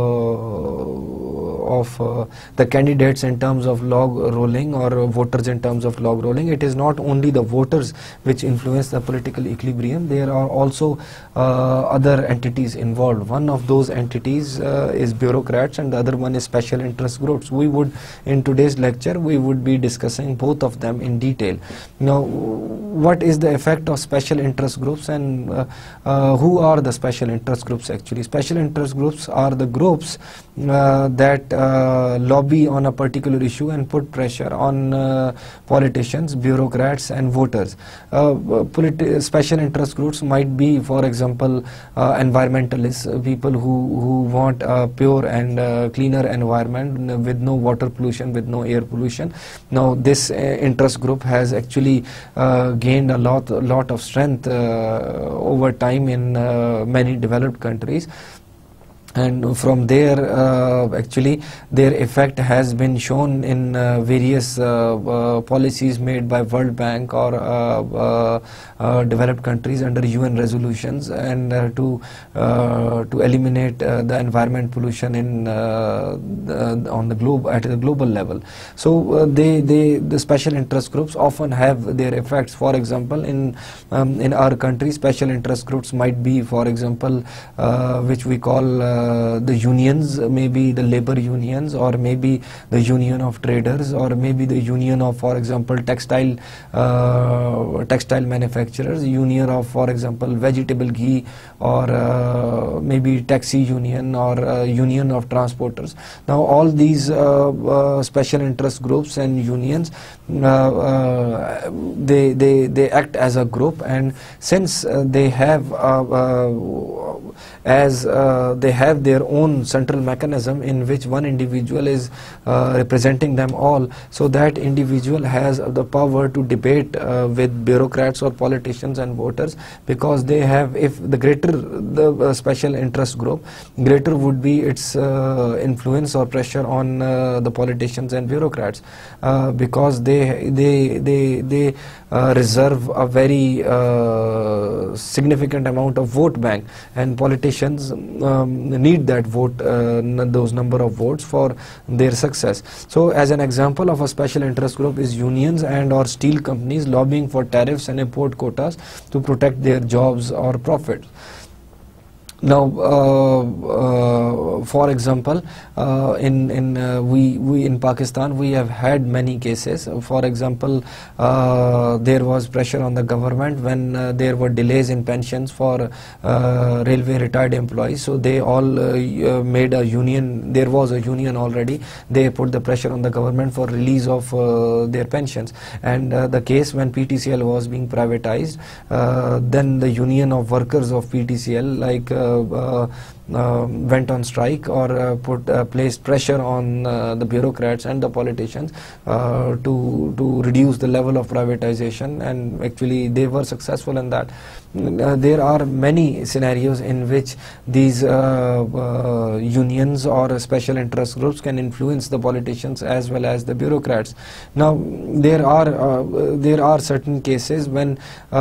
Speaker 1: the candidates in terms of log rolling, or voters in terms of log rolling. It is not only the voters which influence the political equilibrium. There are also other entities involved. One of those entities is bureaucrats, and the other one is special interest groups. We would, in today's lecture, we would be discussing both of them in detail. Now, what is the effect of special interest groups, and who are the special interest groups actually? Special interest groups are the groups that lobby on a particular issue and put pressure on politicians, bureaucrats and voters. Special interest groups might be, for example, environmentalists, people who want a pure and cleaner environment with no water pollution, with no air pollution. Now this interest group has actually gained a lot of strength over time in many developed countries. And from there, actually, their effect has been shown in various policies made by World Bank or developed countries under UN resolutions, and to eliminate the environment pollution in on the globe, at the global level. So the special interest groups often have their effects. For example, in our country, special interest groups might be, for example, which we call the unions, maybe the labor unions, or maybe the union of traders, or maybe the union of, for example, textile manufacturers, union of, for example, vegetable ghee, or maybe taxi union, or union of transporters. Now all these special interest groups and unions, they act as a group, and since they have as they have their own central mechanism in which one individual is representing them all. So that individual has the power to debate with bureaucrats or politicians and voters, because they have, if the greater the special interest group, greater would be its influence or pressure on the politicians and bureaucrats, because they reserve a very significant amount of vote bank, and politicians need that vote, those number of votes for their success. So as an example of a special interest group is unions and or steel companies lobbying for tariffs and import quotas to protect their jobs or profits. Now, for example, we in Pakistan, we have had many cases. For example, there was pressure on the government when there were delays in pensions for railway retired employees. So they all made a union. There was a union already. They put the pressure on the government for release of their pensions. And the case when PTCL was being privatized, then the union of workers of PTCL, like went on strike or placed pressure on the bureaucrats and the politicians to reduce the level of privatization, and actually they were successful in that. There are many scenarios in which these unions or special interest groups can influence the politicians as well as the bureaucrats. Now there are certain cases when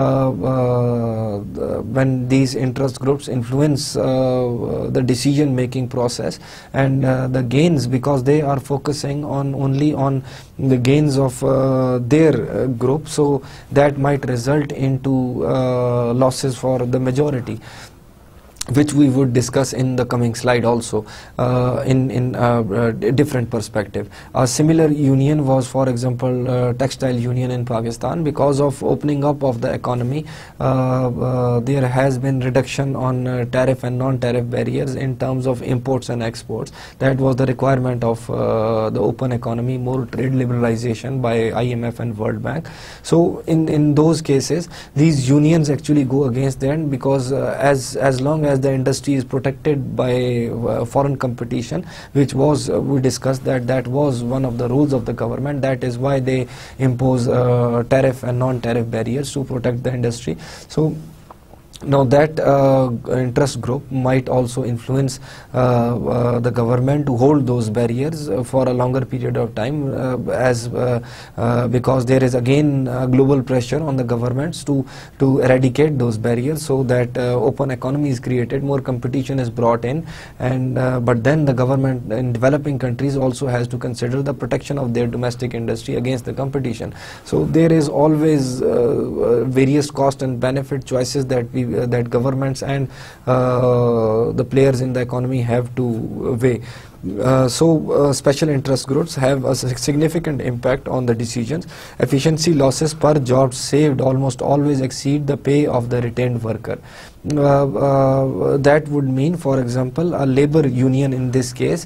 Speaker 1: these interest groups influence the decision making process, and the gains, because they are focusing only on the gains of their group, so that might result into losses for the majority, which we would discuss in the coming slide also in a different perspective. A similar union was, for example, textile union in Pakistan. Because of opening up of the economy, there has been reduction on tariff and non-tariff barriers in terms of imports and exports. That was the requirement of the open economy, more trade liberalization by IMF and World Bank. So in those cases, these unions actually go against them, because as long as the industry is protected by foreign competition, which was, we discussed that was one of the rules of the government. That is why they impose tariff and non-tariff barriers to protect the industry. So now that interest group might also influence the government to hold those barriers for a longer period of time, because there is again global pressure on the governments to eradicate those barriers, so that open economy is created, more competition is brought in, and but then the government in developing countries also has to consider the protection of their domestic industry against the competition. So there is always various cost and benefit choices that governments and the players in the economy have to weigh. So special interest groups have a significant impact on the decisions. Efficiency losses per job saved almost always exceed the pay of the retained worker. That would mean, for example, a labor union in this case,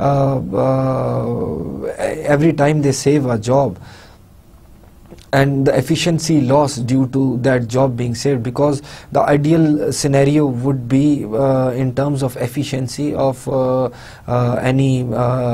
Speaker 1: every time they save a job, and the efficiency loss due to that job being saved, because the ideal scenario would be in terms of efficiency of any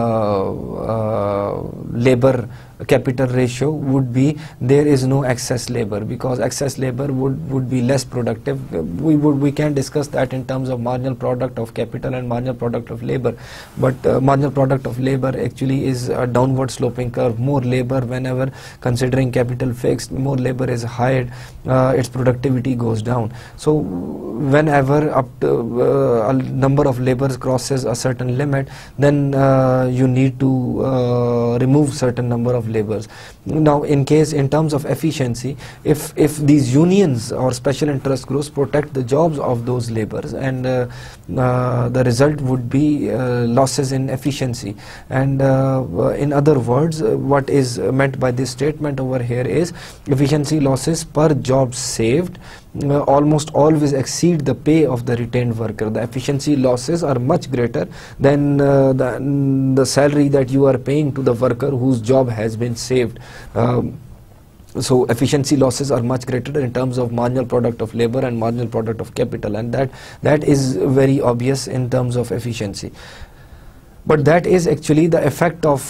Speaker 1: labor capital ratio would be there is no excess labor, because excess labor would be less productive. We can discuss that in terms of marginal product of capital and marginal product of labor, but marginal product of labor actually is a downward sloping curve. More labor, whenever considering capital fixed, more labor is hired, its productivity goes down. So whenever up to a number of laborers crosses a certain limit, then you need to remove certain number of laborers. Now in terms of efficiency, if these unions or special interest groups protect the jobs of those laborers, and the result would be losses in efficiency. And in other words, what is meant by this statement over here is efficiency losses per job saved almost always exceed the pay of the retained worker. The efficiency losses are much greater than the salary that you are paying to the worker whose job has been saved. So efficiency losses are much greater in terms of marginal product of labor and marginal product of capital, and that is very obvious in terms of efficiency. But that is actually the effect of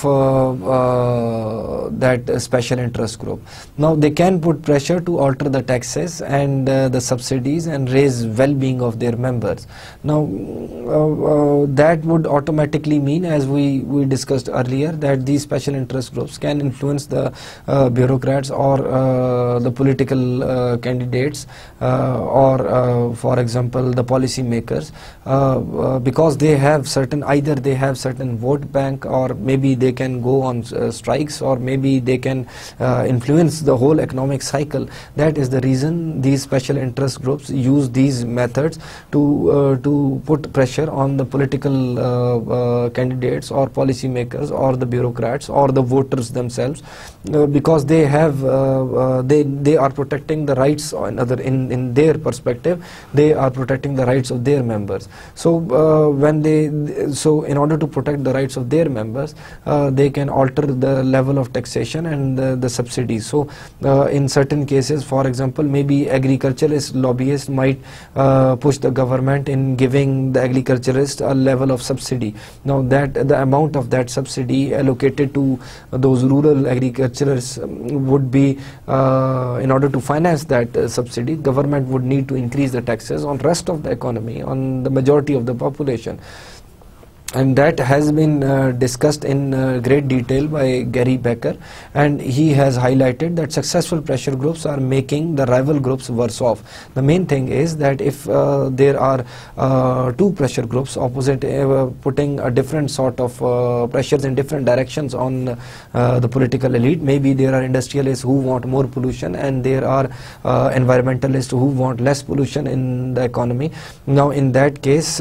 Speaker 1: that special interest group. Now they can put pressure to alter the taxes and the subsidies and raise well-being of their members. Now that would automatically mean, as we discussed earlier, that these special interest groups can influence the bureaucrats or the political candidates or for example the policy makers, because they have certain, either they have certain vote bank, or maybe they can go on strikes, or maybe they can influence the whole economic cycle. That is the reason these special interest groups use these methods to put pressure on the political candidates or policy makers or the bureaucrats or the voters themselves, because they have they are protecting the rights in their perspective, they are protecting the rights of their members. So in order to protect the rights of their members, they can alter the level of taxation and the subsidies. So in certain cases, for example, maybe agriculturist lobbyists might push the government in giving the agriculturist a level of subsidy. Now that the amount of that subsidy allocated to those rural agriculturists would be, in order to finance that subsidy, government would need to increase the taxes on rest of the economy, on the majority of the population. And that has been discussed in great detail by Gary Becker, and he has highlighted that successful pressure groups are making the rival groups worse off. The main thing is that if there are two pressure groups opposite, putting a different sort of pressures in different directions on the political elite, maybe there are industrialists who want more pollution and there are environmentalists who want less pollution in the economy. Now in that case,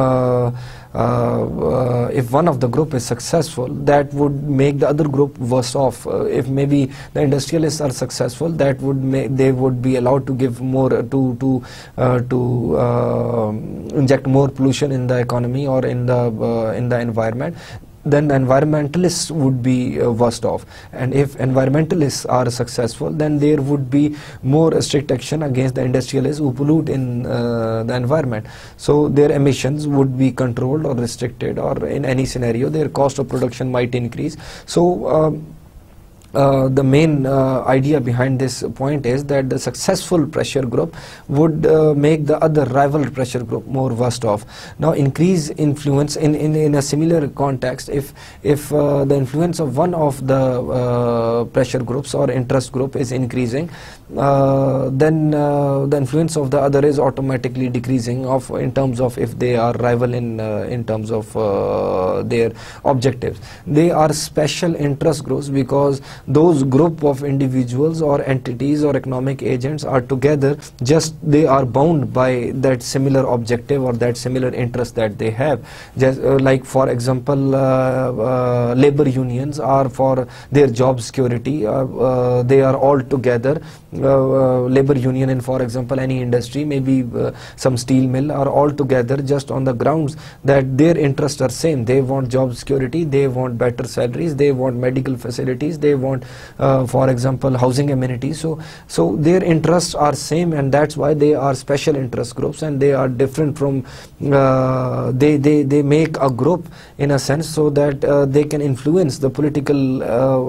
Speaker 1: if one of the group is successful, that would make the other group worse off. If maybe the industrialists are successful, that would make, they would be allowed to give more to inject more pollution in the economy or in the environment. Then the environmentalists would be worst off, and if environmentalists are successful, then there would be more strict action against the industrialists who pollute in the environment. So their emissions would be controlled or restricted, or in any scenario their cost of production might increase. So the main idea behind this point is that the successful pressure group would make the other rival pressure group more worst off. Now increase influence in a similar context, if the influence of one of the pressure groups or interest group is increasing, then the influence of the other is automatically decreasing in terms of if they are rival in terms of their objectives. They are special interest groups because those group of individuals or entities or economic agents are together, just they are bound by that similar objective or that similar interest that they have. Just like for example, labor unions are for their job security, they are all together. Labor union in, for example, any industry, maybe some steel mill, are all together just on the grounds that their interests are same. They want job security, they want better salaries, they want medical facilities, they want for example housing amenities. So their interests are same, and that's why they are special interest groups, and they are different from they make a group in a sense so that they can influence the political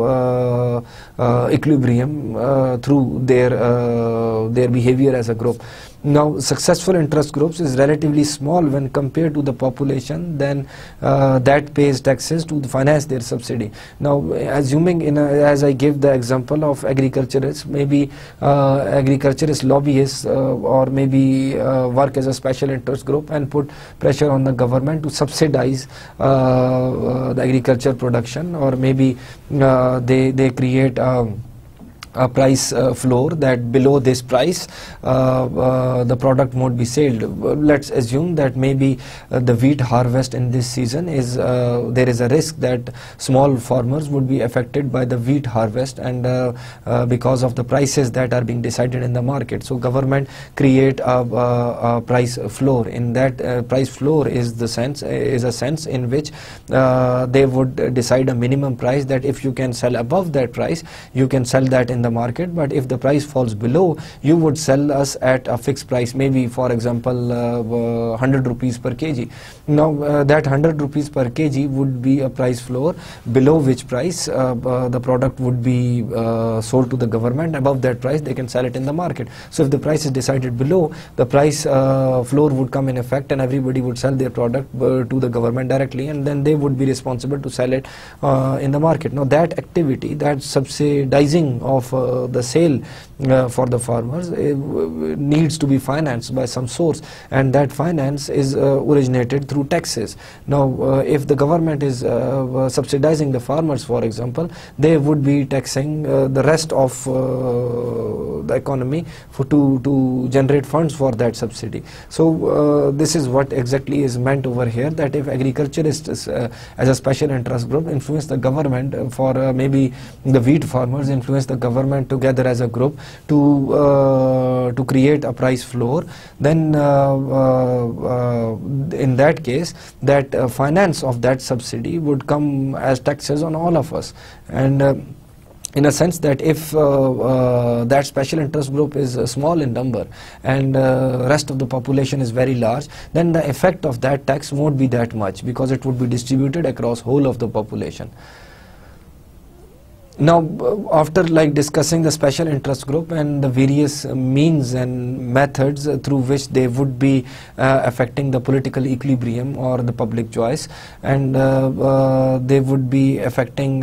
Speaker 1: equilibrium through their behavior as a group. Now successful interest groups is relatively small when compared to the population then that pays taxes to finance their subsidy. Now assuming as I give the example of agriculturists, maybe agriculturist lobbyists or maybe work as a special interest group and put pressure on the government to subsidize the agriculture production, or maybe they create a price floor that below this price the product won't be sold. Let's assume that maybe the wheat harvest in this season is there is a risk that small farmers would be affected by the wheat harvest, and because of the prices that are being decided in the market. So government create a price floor. In that price floor is a sense in which they would decide a minimum price, that if you can sell above that price, you can sell that in in the market, but if the price falls below, you would sell us at a fixed price, maybe for example 100 rupees per kg. Now that 100 rupees per kg would be a price floor below which price the product would be sold to the government. Above that price they can sell it in the market. So if the price is decided below, the price floor would come in effect and everybody would sell their product to the government directly, and then they would be responsible to sell it in the market. Now that activity, that subsidizing of the sale for the farmers needs to be financed by some source, and that finance is originated through taxes. Now if the government is subsidizing the farmers, for example, they would be taxing the rest of the economy to generate funds for that subsidy. So this is what exactly is meant over here, that if agriculturists as a special interest group influence the government for maybe the wheat farmers influence the government together as a group to create a price floor, then in that case that finance of that subsidy would come as taxes on all of us. And in a sense that if that special interest group is small in number and rest of the population is very large, then the effect of that tax won't be that much, because it would be distributed across whole of the population. Now after discussing the special interest group and the various means and methods through which they would be affecting the political equilibrium or the public choice, and they would be affecting,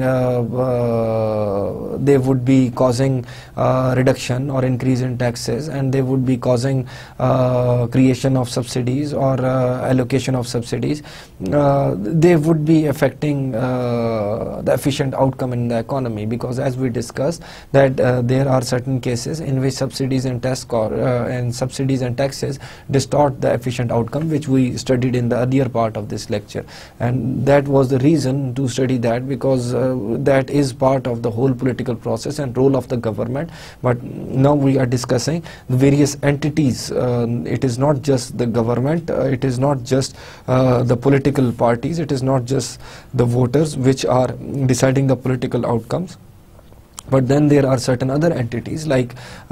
Speaker 1: they would be causing reduction or increase in taxes, and they would be causing creation of subsidies or allocation of subsidies, they would be affecting the efficient outcome in the economy. Because as we discussed that there are certain cases in which subsidies and taxes distort the efficient outcome, which we studied in the earlier part of this lecture, and that was the reason to study that, because that is part of the whole political process and role of the government. But now we are discussing the various entities. It is not just the government, it is not just the political parties, it is not just the voters which are deciding the political outcomes. But then there are certain other entities like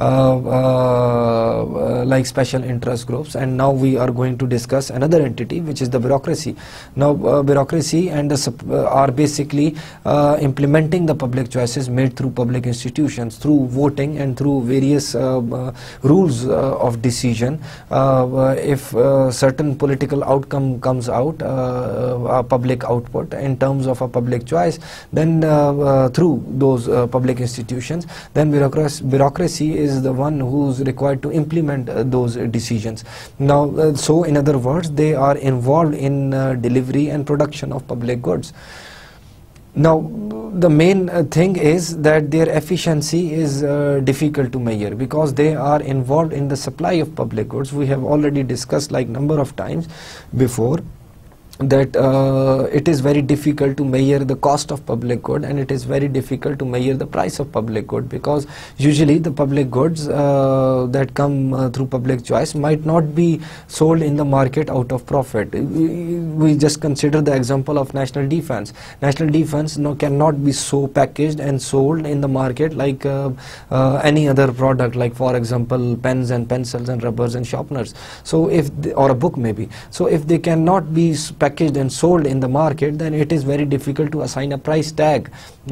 Speaker 1: special interest groups, and now we are going to discuss another entity, which is the bureaucracy. Now bureaucracy and are basically implementing the public choices made through public institutions, through voting and through various rules of decision. If certain political outcome comes out, a public output in terms of a public choice, then through those public institutions, then bureaucracy is the one who's required to implement those decisions. Now, so in other words, they are involved in delivery and production of public goods. Now, the main thing is that their efficiency is difficult to measure, because they are involved in the supply of public goods. We have already discussed number of times before that it is very difficult to measure the cost of public good, and it is very difficult to measure the price of public good, because usually the public goods that come through public choice might not be sold in the market out of profit. We just consider the example of national defense. National defense cannot be so packaged and sold in the market like any other product, like for example pens and pencils and rubbers and sharpeners. So if or a book maybe. So if they cannot be packaged and sold in the market, then it is very difficult to assign a price tag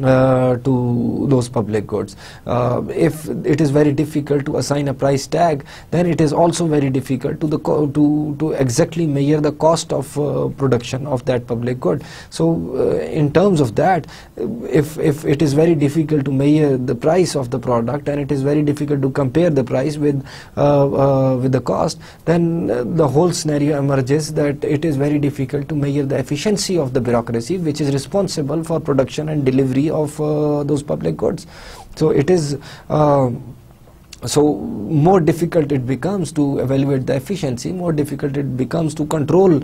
Speaker 1: to those public goods. If it is very difficult to assign a price tag, then it is also very difficult to exactly measure the cost of production of that public good. So in terms of that, if it is very difficult to measure the price of the product, and it is very difficult to compare the price with the cost, then the whole scenario emerges that it is very difficult to measure the efficiency of the bureaucracy which is responsible for production and delivery of those public goods. So it is So more difficult it becomes to evaluate the efficiency, more difficult it becomes to control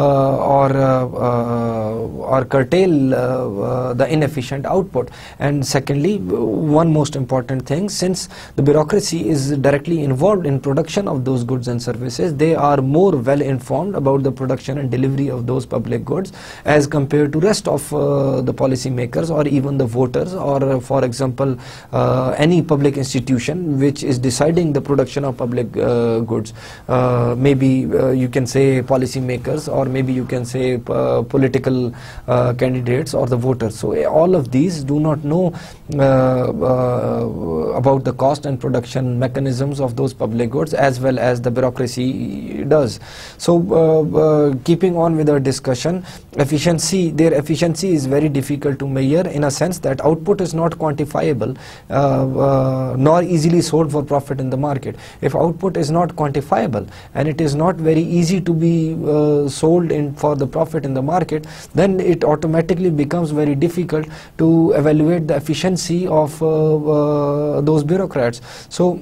Speaker 1: or curtail the inefficient output. And secondly, one most important thing, since the bureaucracy is directly involved in production of those goods and services, they are more well informed about the production and delivery of those public goods as compared to rest of the policy makers or even the voters, or for example any public institution which is deciding the production of public goods. Maybe you can say policy makers, or maybe you can say political candidates or the voters. So all of these do not know about the cost and production mechanisms of those public goods as well as the bureaucracy does. So keeping on with our discussion, their efficiency is very difficult to measure, in a sense that output is not quantifiable nor easily sold for profit in the market. If output is not quantifiable and it is not very easy to be sold for the profit in the market, then it automatically becomes very difficult to evaluate the efficiency of those bureaucrats. So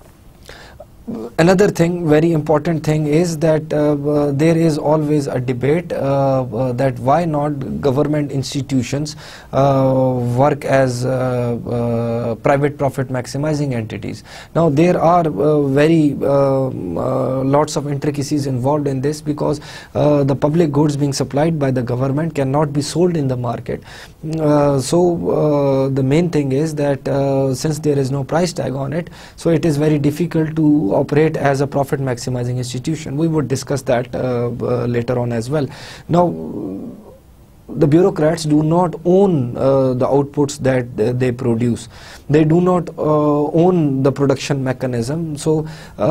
Speaker 1: another thing, very important thing, is that there is always a debate that why not government institutions work as private profit maximizing entities. Now there are very lots of intricacies involved in this, because the public goods being supplied by the government cannot be sold in the market. So the main thing is that since there is no price tag on it, so it is very difficult to operate as a profit maximizing institution. We would discuss that later on as well. Now the bureaucrats do not own the outputs that they produce. They do not own the production mechanism. So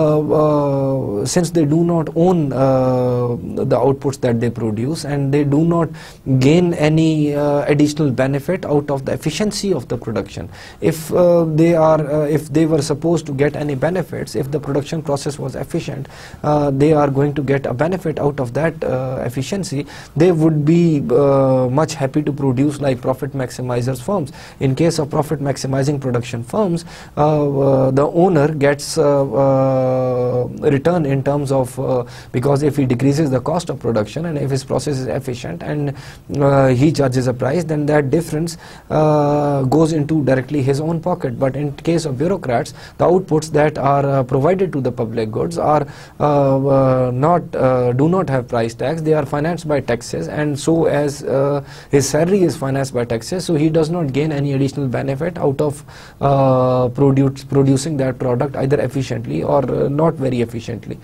Speaker 1: since they do not own the outputs that they produce, and they do not gain any additional benefit out of the efficiency of the production, if they were supposed to get any benefits, if the production process was efficient, they are going to get a benefit out of that efficiency, they would be much happy to produce like profit maximizers firms. In case of profit maximizing production firms, the owner gets return in terms of because if he decreases the cost of production and if his process is efficient and he charges a price, then that difference goes into directly his own pocket. But in case of bureaucrats, the outputs that are provided to the public goods are do not have price tags. They are financed by taxes, and so as his salary is financed by taxes, so he does not gain any additional benefit out of producing that product either efficiently or not very efficiently.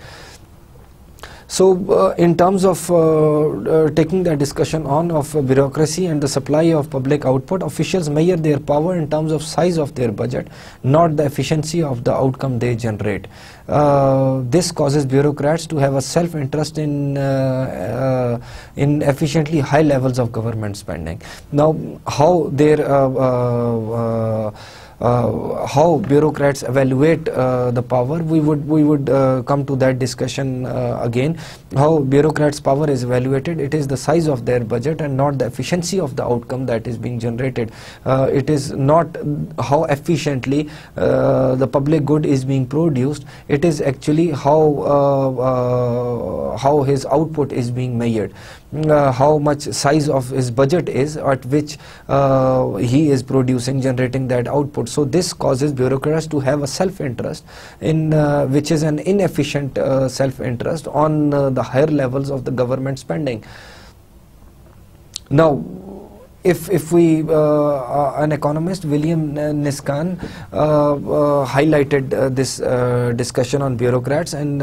Speaker 1: So in terms of taking the discussion on of bureaucracy and the supply of public output, officials measure their power in terms of size of their budget, not the efficiency of the outcome they generate. This causes bureaucrats to have a self-interest in efficiently high levels of government spending. Now, how how bureaucrats evaluate the power, we would come to that discussion again. How bureaucrats' power is evaluated, it is the size of their budget and not the efficiency of the outcome that is being generated. It is not how efficiently the public good is being produced, it is actually how his output is being measured. How much size of his budget is at which he is producing, generating that output. So this causes bureaucrats to have a self-interest in which is an inefficient self-interest on the higher levels of the government spending. Now, if we, an economist, William Niskan, highlighted this discussion on bureaucrats, and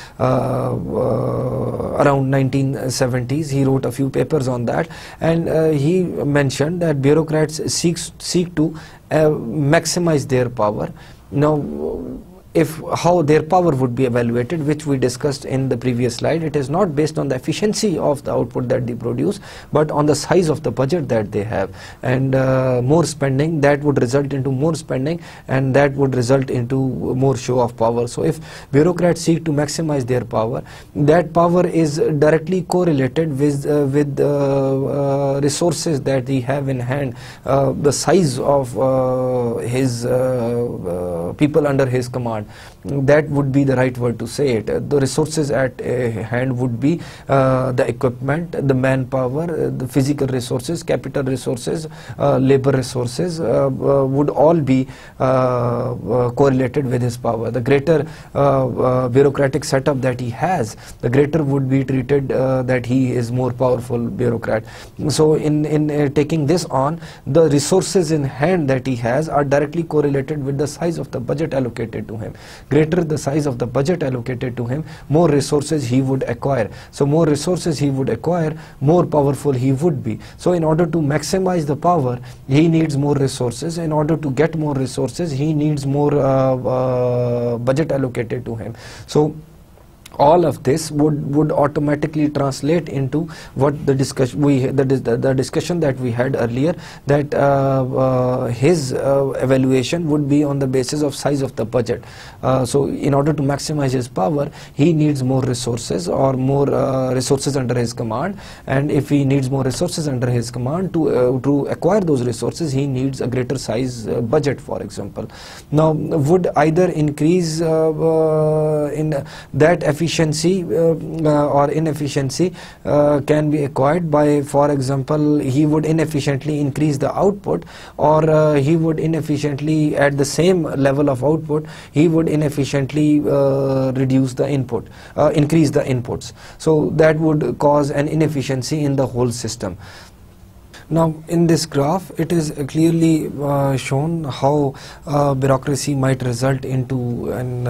Speaker 1: around 1970s he wrote a few papers on that, and he mentioned that bureaucrats seek to maximize their power. Now, if how their power would be evaluated, which we discussed in the previous slide. It is not based on the efficiency of the output that they produce, but on the size of the budget that they have. And more spending, that would result into more spending, and that would result into more show of power. So if bureaucrats seek to maximize their power, that power is directly correlated with resources that he have in hand, the size of his people under his command. That would be the right word to say it. The resources at hand would be the equipment, the manpower, the physical resources, capital resources, labor resources would all be correlated with his power. The greater bureaucratic setup that he has, the greater would be treated that he is more powerful bureaucrat. So in taking this on, the resources in hand that he has are directly correlated with the size of the budget allocated to him. Greater the size of the budget allocated to him, more resources he would acquire. So more resources he would acquire, more powerful he would be. So in order to maximize the power, he needs more resources. In order to get more resources, he needs more budget allocated to him. So all of this would automatically translate into what the discussion the discussion that we had earlier, that his evaluation would be on the basis of size of the budget. So in order to maximize his power, he needs more resources, or more resources under his command. And if he needs more resources under his command, to acquire those resources, he needs a greater size budget, for example. Now, would either increase in that efficiency or inefficiency can be acquired by, for example, he would inefficiently increase the output, or he would inefficiently, at the same level of output, he would inefficiently reduce the input, increase the inputs. So that would cause an inefficiency in the whole system. Now, in this graph, it is clearly shown how bureaucracy might result into an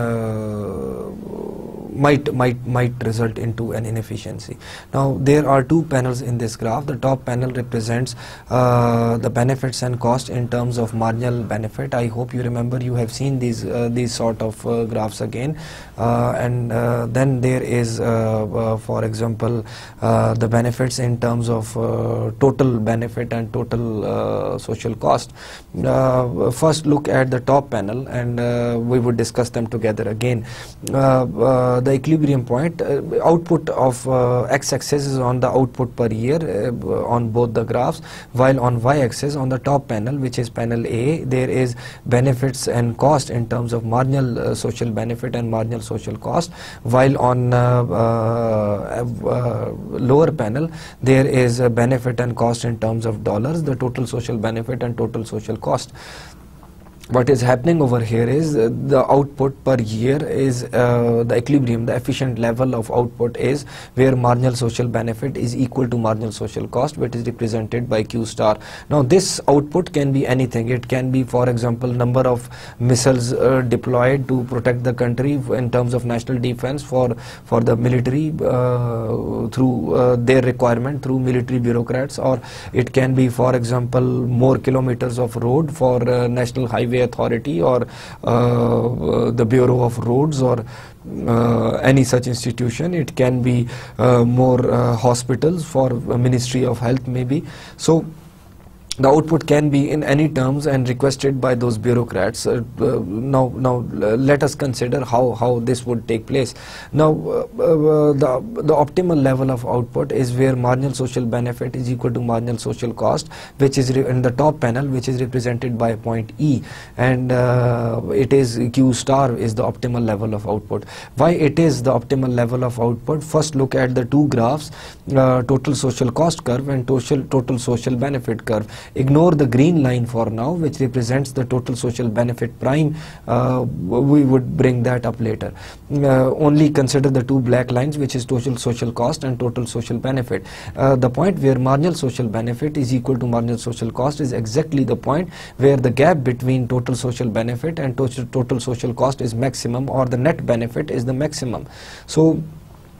Speaker 1: might result into an inefficiency. Now, there are two panels in this graph. The top panel represents the benefits and cost in terms of marginal benefit. I hope you remember, you have seen these sort of graphs again. And then there is, for example, the benefits in terms of total benefit and total social cost. First, look at the top panel, and we would discuss them together again. The equilibrium point, output of x-axis is on the output per year on both the graphs, while on y-axis on the top panel, which is panel A, there is benefits and cost in terms of marginal social benefit and marginal social cost, while on lower panel there is a benefit and cost in terms of dollars, the total social benefit and total social cost. What is happening over here is the output per year is the equilibrium, the efficient level of output is where marginal social benefit is equal to marginal social cost, which is represented by Q star. Now, this output can be anything. It can be, for example, number of missiles deployed to protect the country in terms of national defense for the military through their requirement through military bureaucrats, or it can be, for example, more kilometers of road for National Highway Authority or the Bureau of Roads, or any such institution. It can be more hospitals for Ministry of Health maybe. So the output can be in any terms and requested by those bureaucrats. Now let us consider how this would take place. Now, the optimal level of output is where marginal social benefit is equal to marginal social cost, which is in the top panel, which is represented by point E, and it is Q star is the optimal level of output. Why it is the optimal level of output? First, look at the two graphs, total social cost curve and total social benefit curve. Ignore the green line for now, which represents the total social benefit prime. We would bring that up later. Only consider the two black lines, which is total social cost and total social benefit. The point where marginal social benefit is equal to marginal social cost is exactly the point where the gap between total social benefit and total social cost is maximum, or the net benefit is the maximum. So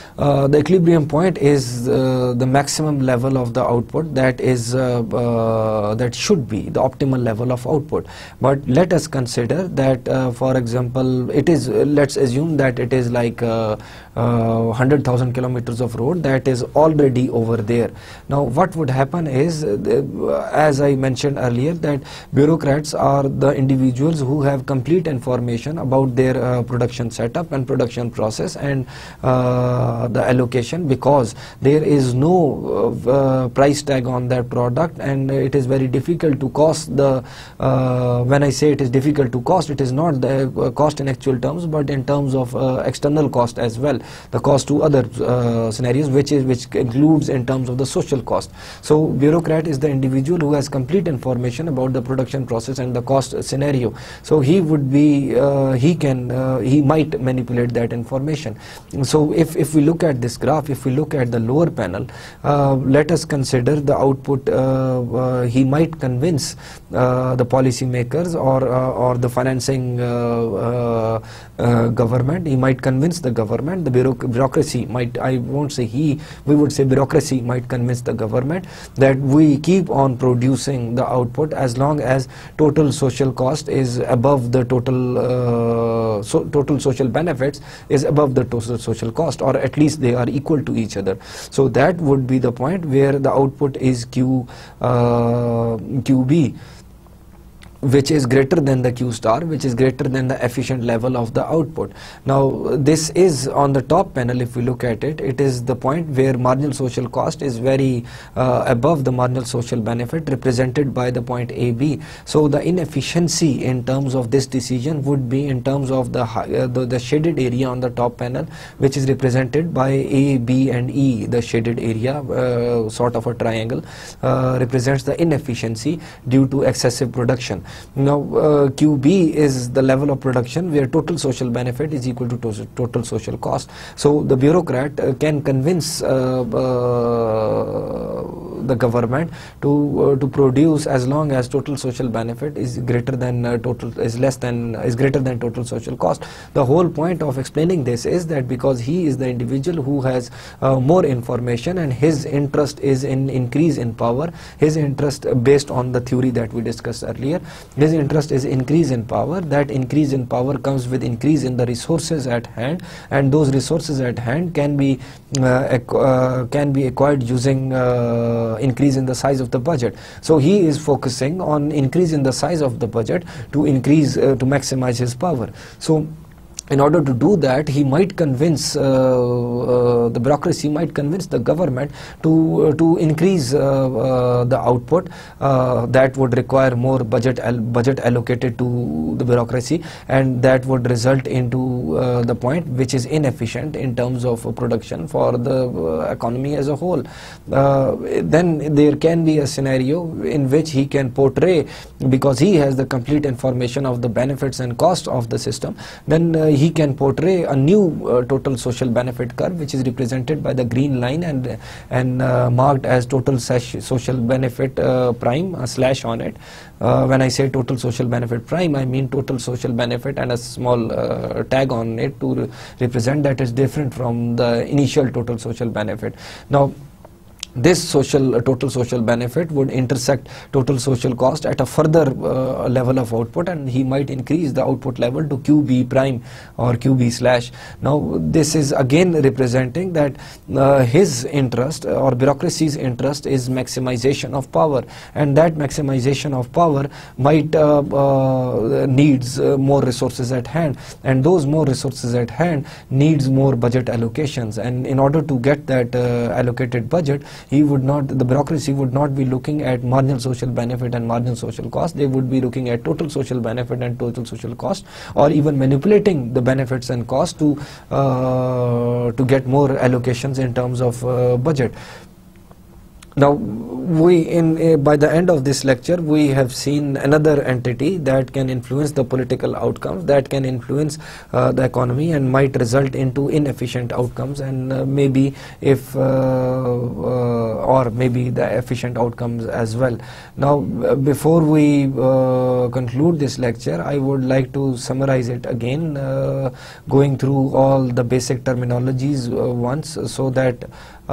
Speaker 1: The equilibrium point is the maximum level of the output that is that should be the optimal level of output. But let us consider that, for example, it is, let's assume that it is like 100,000 kilometers of road that is already over there. Now what would happen is, as I mentioned earlier, that bureaucrats are the individuals who have complete information about their production setup and production process and the allocation, because there is no price tag on that product, and it is very difficult to cost the when I say it is difficult to cost, it is not the cost in actual terms, but in terms of external cost as well, the cost to other scenarios, which includes in terms of the social cost. So bureaucrat is the individual who has complete information about the production process and the cost scenario. So he would be he might manipulate that information. So if we look at this graph, if we look at the lower panel, let us consider the output. He might convince the policymakers or the financing government. He might convince the government. The bureaucracy might, I won't say he, we would say bureaucracy might convince the government that we keep on producing the output as long as total social cost is above the total total social benefits is above the total social cost, or at least they are equal to each other. So that would be the point where the output is QB, which is greater than the Q star, which is greater than the efficient level of the output. Now this is on the top panel. If we look at it, it is the point where marginal social cost is very above the marginal social benefit, represented by the point AB. So the inefficiency in terms of this decision would be in terms of the shaded area on the top panel, which is represented by A, B and E. The shaded area, sort of a triangle, represents the inefficiency due to excessive production. Now QB is the level of production where total social benefit is equal to total social cost. So the bureaucrat can convince the government to produce as long as total social benefit is greater than greater than total social cost. The whole point of explaining this is that because he is the individual who has more information, and his interest is in increase in power, his interest based on the theory that we discussed earlier, his interest is increase in power. That increase in power comes with increase in the resources at hand, and those resources at hand can be acquired using increase in the size of the budget. So he is focusing on increase in the size of the budget to increase to maximize his power. So in order to do that, he might convince the bureaucracy might convince the government to increase the output. That would require more budget allocated to the bureaucracy, and that would result into the point which is inefficient in terms of production for the economy as a whole. Then there can be a scenario in which he can portray, because he has the complete information of the benefits and costs of the system, then he can portray a new total social benefit curve, which is represented by the green line and marked as total social benefit prime, a slash on it. When I say total social benefit prime, I mean total social benefit and a small tag on it to represent that is different from the initial total social benefit. Now this total social benefit would intersect total social cost at a further level of output, and he might increase the output level to QB prime or QB slash. Now this is again representing that his interest or bureaucracy's interest is maximization of power, and that maximization of power might needs more resources at hand, and those more resources at hand needs more budget allocations. And in order to get that allocated budget, the bureaucracy would not be looking at marginal social benefit and marginal social cost. They would be looking at total social benefit and total social cost, or even manipulating the benefits and cost to get more allocations in terms of budget. Now, by the end of this lecture, we have seen another entity that can influence the political outcomes, that can influence the economy and might result into inefficient outcomes. And maybe if or maybe the efficient outcomes as well. Now, before we conclude this lecture, I would like to summarize it again, going through all the basic terminologies once, so that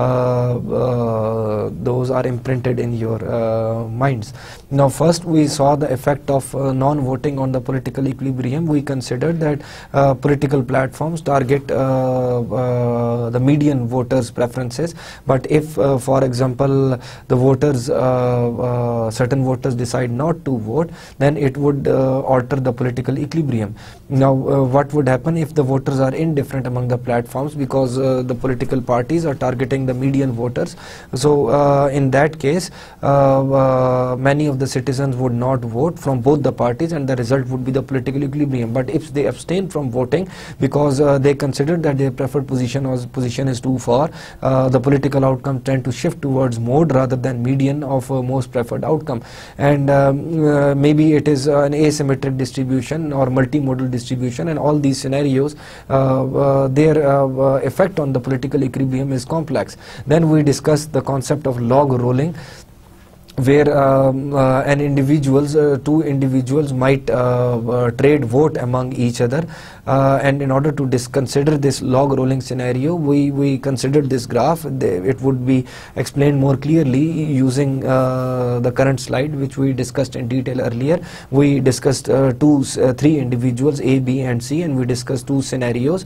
Speaker 1: those are imprinted in your minds. Now, first we saw the effect of non-voting on the political equilibrium. We considered that political platforms target the median voters' preferences, but if, for example, the voters, certain voters decide not to vote, then it would alter the political equilibrium. Now, what would happen if the voters are indifferent among the platforms, because the political parties are targeting the median voters? So in that case, many of the citizens would not vote from both the parties, and the result would be the political equilibrium. But if they abstain from voting because they consider that their preferred position is too far, the political outcome tend to shift towards mode rather than median of most preferred outcome. And maybe it is an asymmetric distribution or multimodal distribution, and all these scenarios, their effect on the political equilibrium is complex. Then we discussed the concept of log rolling, where two individuals might trade vote among each other, and in order to consider this log rolling scenario, we considered this graph. It would be explained more clearly using the current slide, which we discussed in detail earlier. We discussed three individuals, A, B and C, and we discussed two scenarios.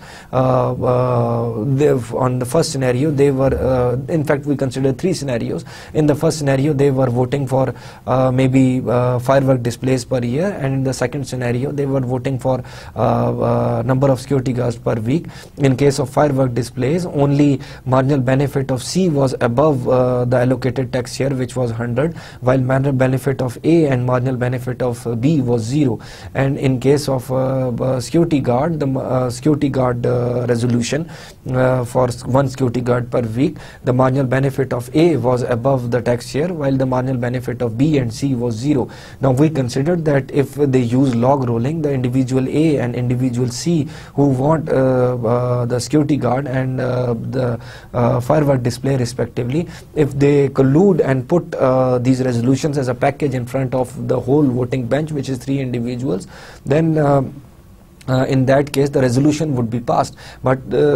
Speaker 1: On the first scenario, they were, in fact we considered three scenarios. In the first scenario, they were voting for maybe firework displays per year, and in the second scenario they were voting for number of security guards per week. In case of firework displays, only marginal benefit of C was above the allocated tax share, which was 100, while marginal benefit of A and marginal benefit of B was 0. And in case of security guard, the security guard resolution for one security guard per week, the marginal benefit of A was above the tax share, while the marginal benefit of B and C was 0. Now, we considered that if they use log rolling, the individual A and individual C who want the security guard and the firework display respectively, if they collude and put these resolutions as a package in front of the whole voting bench, which is three individuals, then in that case the resolution would be passed. But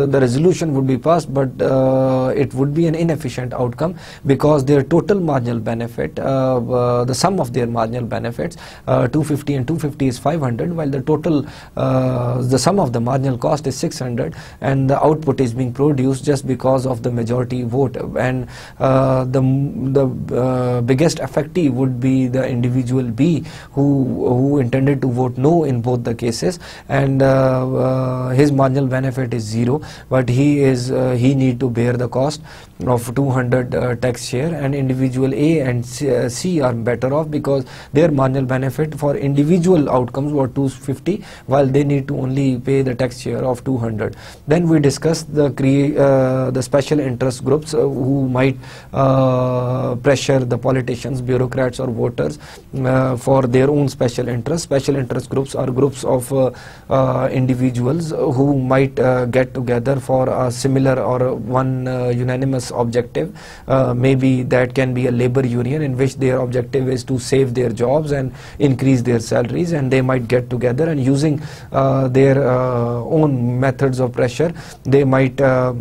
Speaker 1: it would be an inefficient outcome, because their total marginal benefit, the sum of their marginal benefits, 250 and 250 is 500, while the total, the sum of the marginal cost is 600, and the output is being produced just because of the majority vote. And the biggest affectee would be the individual B, who intended to vote no in both the cases, and his marginal benefit is 0, but he need to bear the cost of 200 tax share. And individual A and C are better off, because their marginal benefit for individual outcomes were 250, while they need to only pay the tax share of 200. Then we discussed the special interest groups who might pressure the politicians, bureaucrats or voters for their own special interests. Special interest groups are groups of individuals who might get together for a similar or one unanimous objective. Maybe that can be a labor union in which their objective is to save their jobs and increase their salaries, and they might get together, and using their own methods of pressure, they might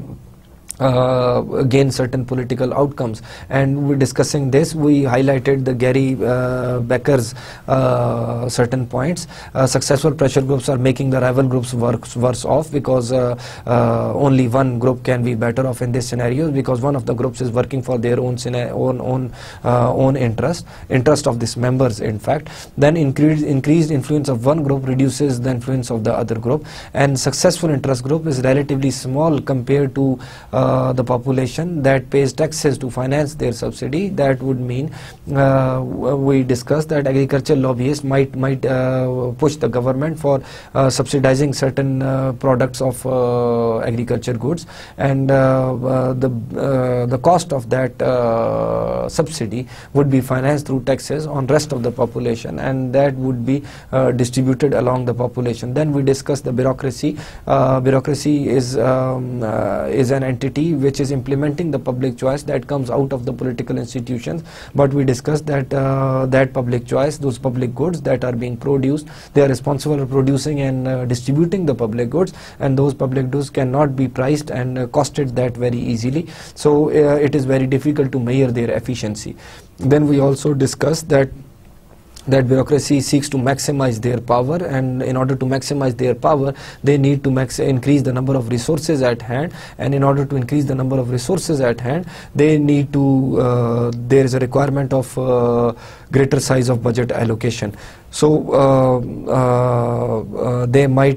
Speaker 1: gain certain political outcomes. And we're discussing this, we highlighted the Gary Becker's certain points. Successful pressure groups are making the rival groups worse off, because only one group can be better off in this scenario, because one of the groups is working for their own interest of these members, in fact. Then increased influence of one group reduces the influence of the other group, and successful interest group is relatively small compared to the population that pays taxes to finance their subsidy. That would mean, we discussed that agricultural lobbyists might push the government for subsidizing certain products of agriculture goods, and the cost of that subsidy would be financed through taxes on rest of the population, and that would be distributed along the population. Then we discussed the bureaucracy. Bureaucracy is an entity entity which is implementing the public choice that comes out of the political institutions. But we discussed that that public choice, those public goods that are being produced, they are responsible for producing and distributing the public goods, and those public goods cannot be priced and costed that very easily. So it is very difficult to measure their efficiency. Then we also discussed that bureaucracy seeks to maximize their power, and in order to maximize their power, they need to increase the number of resources at hand, and in order to increase the number of resources at hand, they need to there is a requirement of greater size of budget allocation. So they might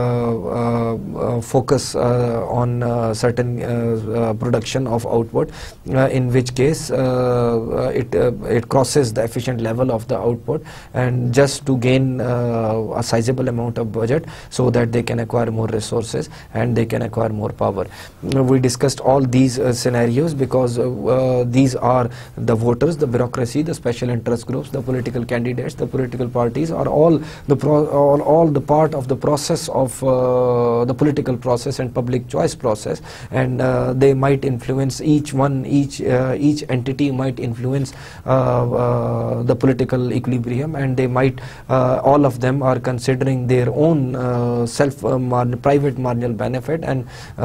Speaker 1: focus on certain production of output, in which case it crosses the efficient level of the output, and just to gain a sizable amount of budget so that they can acquire more resources and they can acquire more power. We discussed all these scenarios because these are the voters, the bureaucracy, the special interest groups, the political candidates, the political parties are all the part of the process of the political process and public choice process, and they might influence each entity might influence the political equilibrium, and they might all of them are considering their own private marginal benefit, and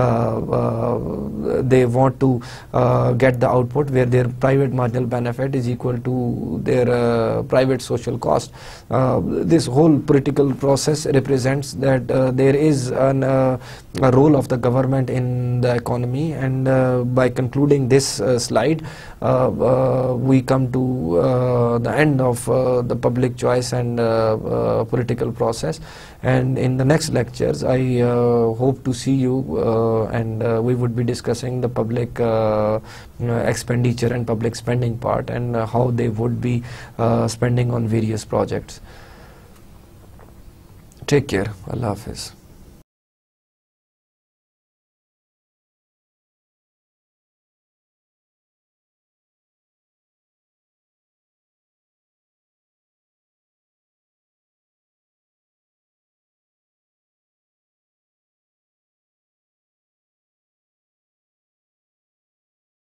Speaker 1: they want to get the output where their private marginal benefit is equal to their private social cost. This whole political process represents that there is a role of the government in the economy, and by concluding this slide, we come to the end of the public choice and political process. And in the next lectures, I hope to see you, and we would be discussing the public expenditure and public spending part, and how they would be spending on various projects. Take care. Allah Hafiz.